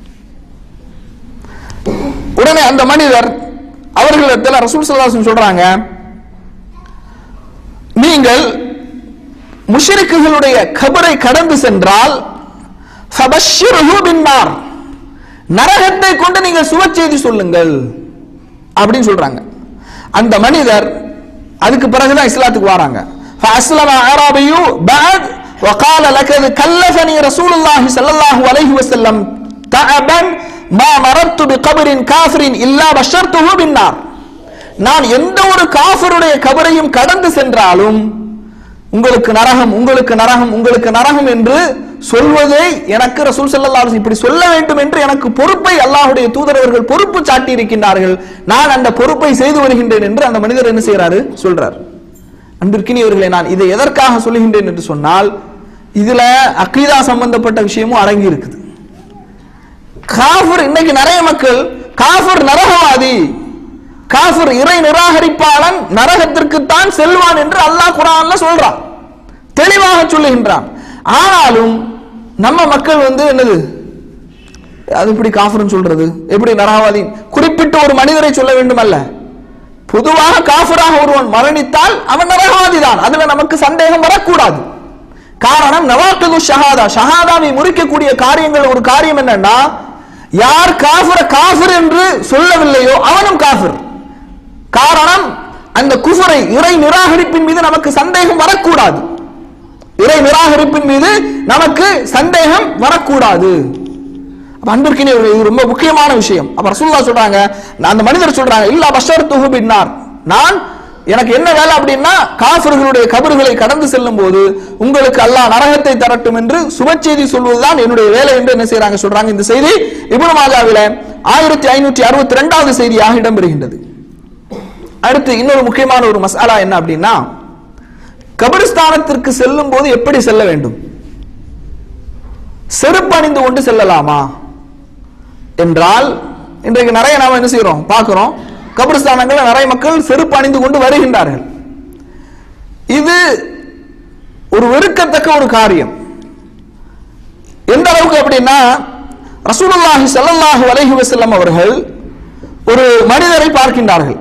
Speaker 3: உடனே அந்த மனிதர் அவர்களிடத்தில் ரசூல் ஸல்லல்லாஹு அலைஹி வஸல்லம் சொல்றாங்க, நீங்கள் முஷ்ரிக்குகளுடைய கபரை கடந்து சென்றால் ஃபபஷ்ஷிருஹு பின்னார், நரகத்தை கொண்டு நீங்கள் சுவச்செய்தி சொல்லுங்கள் அப்படின்னு சொல்றாங்க. அந்த மனிதர் அதுக்கு பிறகுதான் இஸ்லாத்துக்கு வராங்க. فأسلم أعرابي بعد وقال لقد كلفني رسول الله صلى الله عليه وسلم تعبا ما مررت بقبر كافر إلا بشرته بالنار. நான் எந்த ஒரு காஃபிருடைய கபரையும் கடந்து சென்றாலும் உங்களுக்கு நரகம், உங்களுக்கு நரகம், உங்களுக்கு நரகம் என்று சொல்வதை எனக்கு ரசூல் ஸல்லல்லாஹு அலைஹி வஸல்லம் இப்படி சொல்ல வேண்டும் என்று எனக்கு பொறுப்பை அல்லாஹ்வுடைய தூதரவர்கள் பொறுப்பு சாட்டி இருக்கின்றார்கள். நான் அந்த பொறுப்பை செய்து வருகின்றேன் என்று அந்த மனிதர் என்ன செய்யறாரு சொல்றார். அன்பிற்கினியவர்களே, நான் இதை எதற்காக சொல்லுகின்றேன் என்று சொன்னால், இதுல அகீதா சம்பந்தப்பட்ட விஷயமும் அடங்கி இருக்குது. காஃபிர், இன்னைக்கு நிறைய மக்கள் காஃபிர் நரகவாதி, காஃபிர் இறை நிராகரிப்பாளன், நரகத்திற்கு தான் செல்வான் என்று அல்லாஹ் குர்ஆன்ல சொல்றான், தெளிவாக சொல்லுகின்றான். ஆனாலும் நம்ம மக்கள் வந்து என்னது, அது இப்படி காஃபிர்னு சொல்றது, எப்படி நரகவாதி, குறிப்பிட்ட ஒரு மனிதரை சொல்ல வேண்டும் அல்ல, பொதுவாக காஃபிராக ஒருவன் மரணித்தால் அவன் நரகவாதி தான், அதுல நமக்கு சந்தேகம் வரக்கூடாது. காரணம் நவாக்கிது ஷஹாதா, ஷஹாதாவை முறிக்கக்கூடிய காரியங்கள் ஒரு காரியம் என்னன்னா, யார் காஃபிர காஃபிர் என்று சொல்லவில்லையோ அவனும் காஃபிர். காரணம், அந்த குஃபரை, இறை நிராகரிப்பின் மீது நமக்கு சந்தேகம் வரக்கூடாது, இறை நிராகரிப்பின் மீது நமக்கு சந்தேகம் வரக்கூடாது. அன்பிற்கினே இது ரொம்ப முக்கியமான விஷயம். அப்ப ரசூலுல்லாஹ் சொல்றாங்க, அந்த மனிதர் சொல்றாங்க, இல்லா பஷர்துஹு பின்னார், நான் எனக்கு என்ன வேலை அப்படின்னா, காஃபிர்களுடைய கபர்களை கடந்து செல்லும் போது உங்களுக்கு அல்லாஹ் நரகத்தை தரட்டும் என்று சுபச்செய்தி சொல்வதுதான் என்னுடைய வேலை என்று என்ன செய்யறாங்க சொல்றாங்க. இந்த செய்தி இப்னு மாஜாவில ஆயிரத்தி ஐநூற்றி அறுபத்தி ரெண்டாவது செய்தியாக இடம்பெறுகின்றது. அடுத்து இன்னொரு முக்கியமான ஒரு மசாலா என்ன அப்படின்னா, கபரிஸ்தானத்திற்கு செல்லும் போது எப்படி செல்ல வேண்டும்? செருப்பு அணிந்து கொண்டு செல்லலாமா என்றால், இன்றைக்கு நிறைய நாம என்ன செய்யறோம் பார்க்கிறோம், கபரிஸ்தானங்கள் நிறைய மக்கள் செருப்பு அணிந்து கொண்டு வருகின்றார்கள். இது ஒரு வெறுக்கத்தக்க ஒரு காரியம். எந்த அளவுக்கு அப்படின்னா, ரசூலுல்லாஹி ஸல்லல்லாஹு அலைஹி வஸல்லம் அவர்கள் ஒரு மனிதரை பார்க்கின்றார்கள்.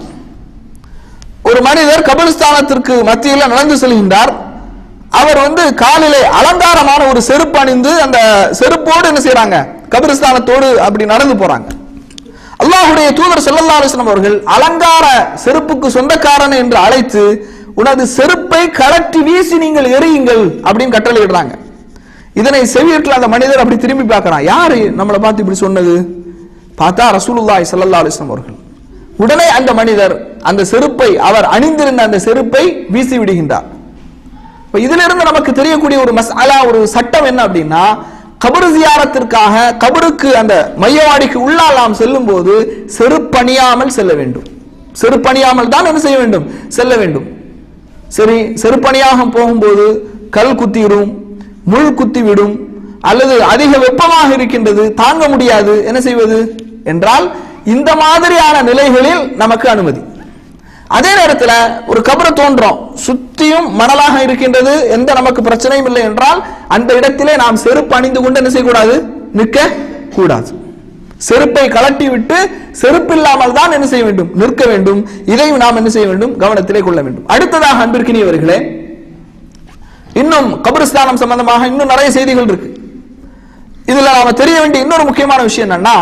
Speaker 3: ஒரு மனிதர் கபரிஸ்தானத்திற்கு மத்தியில் நடந்து செல்கின்றார். அவர் வந்து காலிலே அலங்காரமான ஒரு செருப்பு அணிந்து அந்த செருப்போடு என்ன செய்யறாங்க, கபரிஸ்தானத்தோடு அப்படி நடந்து போறாங்க. அல்லாஹ்வுடைய தூதர் ஸல்லல்லாஹு அலைஹி வஸல்லம் அவர்கள் அலங்கார செருப்புக்கு சொந்தக்காரன் என்று அழைத்து உனது செருப்பை கழற்றி வீசி நீங்கள் எரியுங்கள் அப்படின்னு கட்டளையிடுறாங்க. இதனை செவியேற்ற அந்த மனிதர் அப்படி திரும்பி பார்க்கிறான். யாரு நம்மளை பார்த்து இப்படி சொன்னது? பார்த்தா ரசூலுல்லாஹி ஸல்லல்லாஹு அலைஹி வஸல்லம் அவர்கள். உடனே அந்த மனிதர் அந்த செருப்பை, அவர் அணிந்திருந்த அந்த செருப்பை வீசி விடுகின்றார். இதிலிருந்து நமக்கு தெரியக்கூடிய ஒரு மஸ்அலா, ஒரு சட்டம் என்ன அப்படின்னா, கபர் ஜியாரத்திற்காக கபருக்கு அந்த மையவாடிக்கு உள்ளால் நாம் செல்லும் போது செருப்பணியாமல் செல்ல வேண்டும். செருப்பணியாமல் தான் என்ன செய்ய வேண்டும்? செல்ல வேண்டும். சரி, செருப்பணியாக போகும்போது கல் குத்திடும், முள் குத்தி விடும், அல்லது அதிக வெப்பமாக இருக்கின்றது, தாங்க முடியாது, என்ன செய்வது என்றால் இந்த மாதிரியான நிலைகளில் நமக்கு அனுமதி. அதே நேரத்தில் ஒரு கபரை தோன்றோம், சுத்தியும் மணலாக இருக்கின்றது, எந்த நமக்கு பிரச்சனையும் இல்லை என்றால் அந்த இடத்திலே நாம் செருப்பு அணிந்து கொண்டு என்ன செய்யக்கூடாது? நிற்க கூடாது. செருப்பை கலட்டி விட்டு செருப்பு இல்லாமல் தான் என்ன செய்ய வேண்டும்? நிற்க வேண்டும். இதையும் நாம் என்ன செய்ய வேண்டும்? கவனத்திலே கொள்ள வேண்டும். அடுத்ததாக அன்பிற்கினியவர்களே, இன்னும் கபரிஸ்தானம் சம்பந்தமாக இன்னும் நிறைய செய்திகள் இருக்கு. இதுல நாம தெரிய வேண்டிய இன்னொரு முக்கியமான விஷயம் என்னன்னா,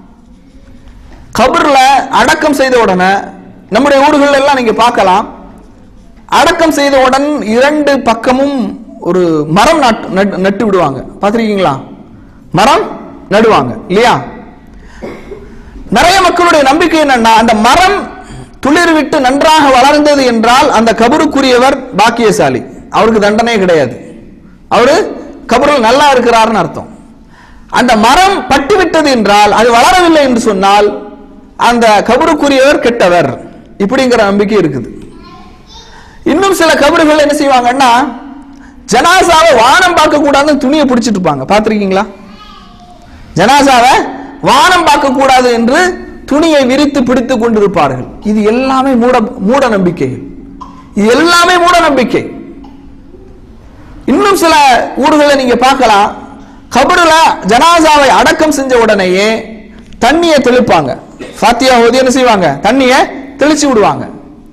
Speaker 3: கபர்ல அடக்கம் செய்த உடனே நம்முடைய ஊர்கள் எல்லாம் நீங்க பார்க்கலாம், அடக்கம் செய்தவுடன் இரண்டு பக்கமும் ஒரு மரம் நட்டு விடுவாங்க. பார்த்திருக்கீங்களா? மரம் நடுவாங்க இல்லையா? நிறைய மக்களுடைய நம்பிக்கை என்னன்னா, அந்த மரம் துளிர் விட்டு நன்றாக வளர்ந்தது என்றால் அந்த கபருக்குரியவர் பாக்கியசாலி, அவருக்கு தண்டனை கிடையாது, அவரு கபரில் நல்லா இருக்கிறார்னு அர்த்தம். அந்த மரம் பட்டு விட்டது என்றால், அது வளரவில்லை என்று சொன்னால் அந்த கபருக்குரியவர் கெட்டவர், இப்படிங்கிற நம்பிக்கை இருக்குது. இன்னும் சில கபறுகள் என்ன செய்வாங்கன்னா, ஜனாசாவை வானம் பார்க்க கூடாதுன்னு துணியை பிடிச்சிட்டு இருப்பாங்க. பார்த்திருக்கீங்களா? ஜனாசாவை வானம் பார்க்க கூடாது என்று துணியை விரித்து பிடித்துக் கொண்டிருப்பார்கள். இது எல்லாமே மூட மூட நம்பிக்கை. இது எல்லாமே மூட நம்பிக்கை. இன்னும் சில ஊர்களை நீங்க பார்க்கலாம், கபருல ஜனாசாவை அடக்கம் செஞ்ச உடனேயே தண்ணியை தெளிப்பாங்க. ஃபாத்தியா ஓதி என்ன செய்வாங்க? தண்ணியை தெளிச்சு விடுவாங்க.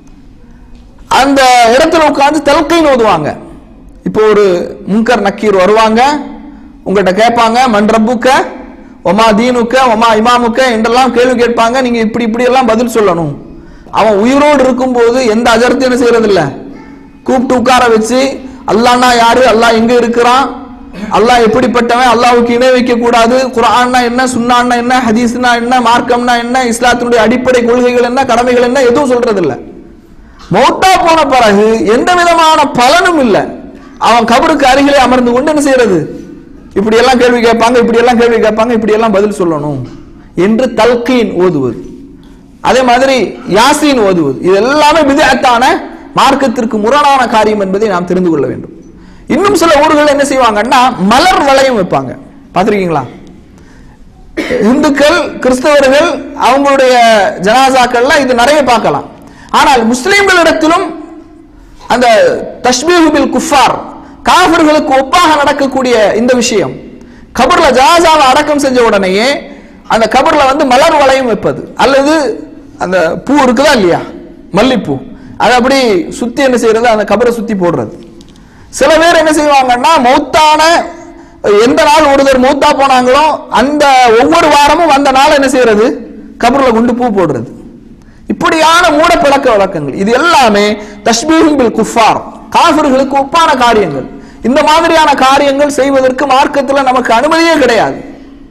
Speaker 3: அந்த இடத்துல உட்கார்ந்து தல்கைன்னு ஓதுவாங்க. இப்போ ஒரு முன்கர் நக்கீர் வருவாங்க, உங்கள்கிட்ட கேட்பாங்க, மன் ரப்புக்க ஒமா தீனுக்க ஒமா இமாமுக்க என்றெல்லாம் கேள்வி கேட்பாங்க. நீங்க இப்படி இப்படி எல்லாம் பதில் சொல்லணும். அவன் உயிரோடு இருக்கும் போது எந்த அஜர்த்தையும் என்ன செய்யறது இல்ல, கூப்பிட்டு உட்கார வச்சு அல்லாஹ்னா யாரு, அல்லாஹ் எங்க இருக்கிறான், அல்லாஹ் எப்படிப்பட்டவன், அல்லாஹ்வுக்கு இணை வைக்க கூடாது, குர்ஆன்னா என்ன, சுன்னான்னா என்ன, ஹதீஸ்னா என்ன, மார்க்கம்னா என்ன, இஸ்லாத்தினுடைய அடிப்படை கொள்கைகள் என்ன, கடமைகள் என்ன, எதுவும் சொல்றது இல்ல. மௌத்தா போன பிறகு எந்த விதமான பலனும் இல்லை. அவன் கபருக்கு அருகிலே அமர்ந்து கொண்டு என்ன செய்யறது? இப்படி எல்லாம் கேள்வி கேட்பாங்க, இப்படி எல்லாம் கேள்வி கேட்பாங்க, இப்படி எல்லாம் பதில் சொல்லணும் என்று தல்கீன் ஓதுவது, அதே மாதிரி யாசீன் ஓதுவது, இது எல்லாமே பித்அத்தான மார்க்கத்திற்கு முரணான காரியம் என்பதை நாம் தெரிந்து கொள்ள வேண்டும். இன்னும் சில ஊர்கள் என்ன செய்வாங்கன்னா, மலர் வளையம் வைப்பாங்க. பார்த்திருக்கீங்களா? இந்துக்கள், கிறிஸ்தவர்கள் அவங்களுடைய ஜனாசாக்கள்ல இது நிறைய பார்க்கலாம். ஆனால் முஸ்லிம்களிடத்திலும் அந்த தஷ்பீஹு பில் குஃபார், காஃபிர்களுக்கு ஒப்பாக நடக்கக்கூடிய இந்த விஷயம், கபர்ல ஜனாசாவை அடக்கம் செஞ்ச உடனேயே அந்த கபர்ல வந்து மலர் வளையம் வைப்பது, அல்லது அந்த பூ இருக்குதா இல்லையா, மல்லிப்பூ, அதை அப்படி சுத்தி என்ன செய்யறது, அந்த கபரை சுத்தி போடுறது. சில பேர் என்ன செய்வாங்கன்னா, மௌத்தான எந்த நாள் ஒருத்தர் மௌத்தா போனாங்களோ அந்த ஒவ்வொரு வாரமும் அந்த நாள் என்ன செய்யறது, கபர்ல கொண்டு பூ போடுறது. இப்படியான மூட பழக்க வழக்கங்கள், இது எல்லாமே தஷ்பீஹு பில் குஃபார், காஃபிர்களுக்கு ஒப்பான காரியங்கள். இந்த மாதிரியான காரியங்கள் செய்வதற்கு மார்க்கத்தில் நமக்கு அனுமதியே கிடையாது.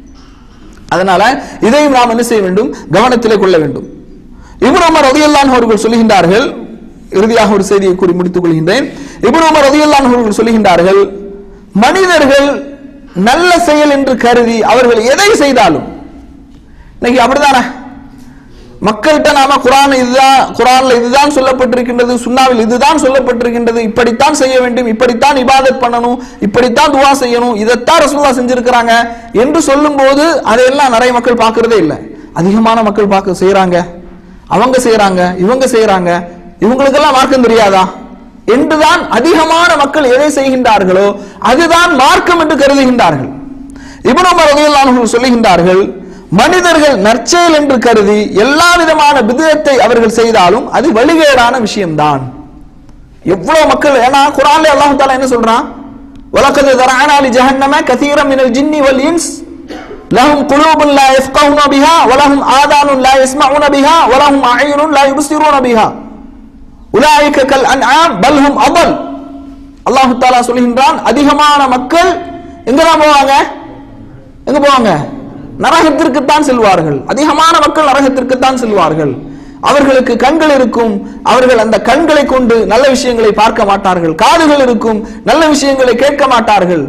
Speaker 3: அதனால இதையும் நாம் என்ன செய்ய வேண்டும், கவனத்திலே கொள்ள வேண்டும். இப்னு உமர் ரலியல்லாஹு அன்ஹு அவர்கள் சொல்லுகின்றார்கள், இறுதியாக ஒரு செய்தியை கூறி முடித்துக் கொள்கின்றேன். இப்னு உமர் ரலியல்லாஹு அன்ஹு அவர்கள் சொல்லுகின்றார்கள், மனிதர்கள் நல்ல செயல் என்று கருதி அவர்கள் எதை செய்தாலும், இன்னைக்கு அப்படித்தானே மக்கள்கிட்ட நாம குர்ஆன் இதுதான், குர்ஆன்ல இதுதான் சொல்லப்பட்டிருக்கின்றது, சுன்னாவில் இதுதான் சொல்லப்பட்டிருக்கின்றது, இப்படித்தான் செய்ய வேண்டும், இப்படித்தான் இபாதத் பண்ணணும், இப்படித்தான் துஆ செய்யணும், இதைத்தான் ரசூலுல்லாஹ் செஞ்சிருக்கிறாங்க என்று சொல்லும் போது அதையெல்லாம் நிறைய மக்கள் பார்க்கறதே இல்லை. அதிகமான மக்கள் பார்க்க செய்யறாங்க, அவங்க செய்யறாங்க, இவங்க செய்யறாங்க, இவங்களுக்கெல்லாம் மார்க்கம் தெரியாதா என்றுதான் அதிகமான மக்கள் எதை செய்கின்றார்களோ அதுதான் மார்க்கம் என்று கருதுகின்றார்கள். இப்னு உமர் ரலியல்லாஹு அன்ஹு சொல்லுகின்றார்கள், மனிதர்கள் நற்செயல் என்று கருதி எல்லா விதமான பித்அத்தை அவர்கள் செய்தாலும் அது வழிகேடான விஷயம்தான். எவ்வளவு மக்கள், ஏன்னா குர்ஆன்ல அல்லாஹ் தஆலா என்ன சொல்றான், வலகத் தரஅனா லி ஜஹன்னம கஸீரன் மினல் ஜின்னி வல் இன்ஸ் லஹும் குலூபுன் லா யஃப்கஹூன பிஹா வலஹும் ஆதானுன் லா யஸ்மஊன பிஹா வலஹும் அய்யுனுன் லா யுப்சிரூன பிஹா. உலாயிக கல் அன்ஆம் பல் ஹும் அதல். அல்லாஹ் தஆலா சொல்கின்றான், அதிகமான மக்கள் எங்க தான் போவாங்க? எங்க போவாங்க? நரகத்திற்கு தான் செல்வார்கள். அதிகமான மக்கள் நரகத்திற்கு தான் செல்வார்கள். அவர்களுக்கு கண்கள் இருக்கும், அவர்கள் அந்த கண்களை கொண்டு நல்ல விஷயங்களை பார்க்க மாட்டார்கள். காதுகள் இருக்கும், நல்ல விஷயங்களை கேட்க மாட்டார்கள்.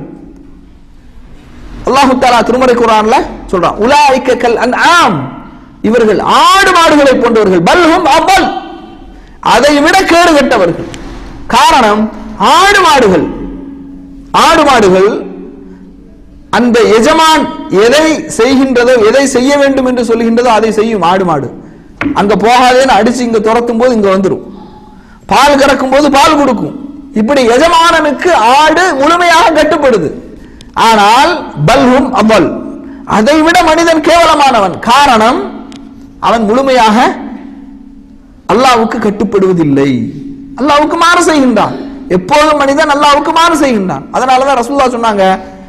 Speaker 3: அல்லாஹ் தஆலா திருமறை குர்ஆன்ல சொல்றான், உலாயிக கல் அன்ஆம், இவர்கள் ஆடு மாடுகளை போன்றவர்கள். பல் ஹும் அதல், அதை விட கேடு கெட்டவர்கள். காரணம், ஆடு மாடுகள் ஆடு மாடுகள் அந்த எஜமான் எதை செய்கின்றதோ, எதை செய்ய வேண்டும் என்று சொல்கின்றதோ அதை செய்யும். ஆடு மாடு அங்க போகாதேன்னு அடிச்சு இங்க துரத்தும் போது இங்க வந்துடும். பால் கறக்கும் போது பால் கொடுக்கும். இப்படி எஜமானனுக்கு ஆடு முழுமையாக கட்டுப்படுது. ஆனால் பல்ஹும் அபல், அதை விட மனிதன் கேவலமானவன். காரணம், அவன் முழுமையாக அல்லாஹ்வுக்கு கட்டுப்படுவதில்லை, அல்லாஹ்வுக்கு மாறு செய்கின்றான். எப்போதும் மனிதன் அல்லாஹ்வுக்கு மாறு செய்கின்றான். அதனாலதான் ரசூலுல்லாஹ் சொன்னாங்க,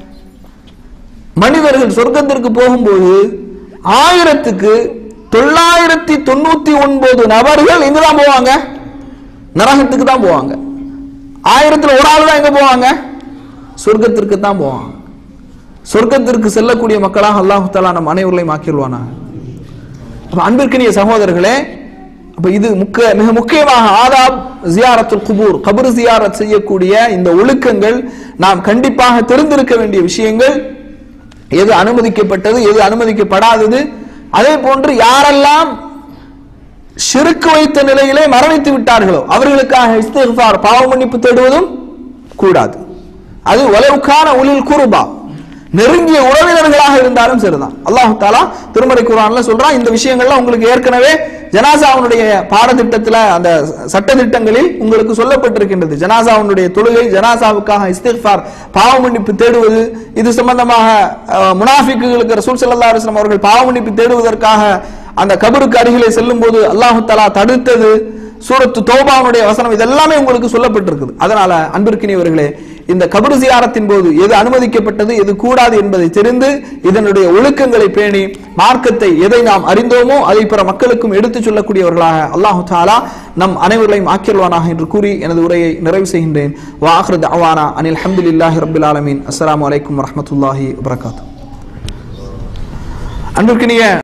Speaker 3: மனிதர்கள் சொர்க்கத்திற்கு போகும்போது ஆயிரத்துக்கு தொள்ளாயிரத்தி தொண்ணூத்தி ஒன்பது நபர்கள் எங்கதான் போவாங்க? நரகத்துக்கு தான் போவாங்க. ஆயிரத்துல ஒரு ஆள் தான் எங்க போவாங்க? சொர்க்கத்திற்கு தான் போவாங்க. சொர்க்கத்திற்கு செல்லக்கூடிய மக்களாக அல்லாஹ் தஆலா நம் அனைவர்களையும் ஆக்கிடுவானா. அன்பிற்கினிய சகோதரர்களே, அப்ப இது முக்கிய மிக முக்கியமாக ஆதாப் ஜியாரத்துல் குபூர், கபர் ஜியாரத் செய்யக்கூடிய இந்த ஒழுக்கங்கள் நாம் கண்டிப்பாக தெரிந்திருக்க வேண்டிய விஷயங்கள். எது அனுமதிக்கப்பட்டது, எது அனுமதிக்கப்படாதது. அதே போன்று யாரெல்லாம் ஷிர்க் வைத்த நிலையிலே மரணித்து விட்டார்களோ அவர்களுக்காக இஸ்திக்ஃபார், பாவ மன்னிப்பு தேடுவதும் கூடாது. அது வலவுக்கான உலில் குர்பா, நெருங்கிய உறவினர்களாக இருந்தாலும் சரிதான். அல்லாஹ் தஆலா திருமறை குர்ஆன்ல சொல்றான், இந்த விஷயங்கள்லாம் உங்களுக்கு ஏற்கனவே ஜனாசாவுடைய பாடத்திட்டத்துல, அந்த சட்ட திட்டங்களில் உங்களுக்கு சொல்லப்பட்டிருக்கின்றது. ஜனாசாவுடைய தொழுகை, ஜனாசாவுக்காக இஸ்திக்ஃபார், பாவ மன்னிப்பு தேடுவது, இது சம்பந்தமாக முனாஃபிக்குகளுக்கு ரசூல் ஸல்லல்லாஹு அலைஹி வஸல்லம் அவர்கள் பாவ மன்னிப்பு தேடுவதற்காக அந்த கபருக்கு அருகிலே செல்லும் போது அல்லாஹ் தஆலா தடுத்தது, சூரத்து தௌபாவுடைய வசனம், இதெல்லாமே உங்களுக்கு சொல்லப்பட்டிருக்குது. அதனால அன்பிற்கினியவர்களே, இந்த கபர் ஜியாரத்தின் போது எது அனுமதிக்கப்பட்டது, எது கூடாது என்பதை தெரிந்து இதனுடைய ஒழுக்கங்களை பேணி மார்க்கத்தை எதை நாம் அறிந்தோமோ அதை பிற மக்களுக்கும் எடுத்துச் சொல்லக்கூடியவர்களாக அல்லாஹ் தஆலா நம் அனைவர்களையும் ஆக்கியல்வானாக என்று கூறி எனது உரையை நிறைவு செய்கின்றேன். வா ஆகிரு தஅவானா அனில் ஹம்துலில்லாஹி ரப்பில் ஆலமீன். அஸ்ஸலாமு அலைக்கும் வரஹ்மத்துல்லாஹி வபரகாத்துஹு. அன்பிற்கினிய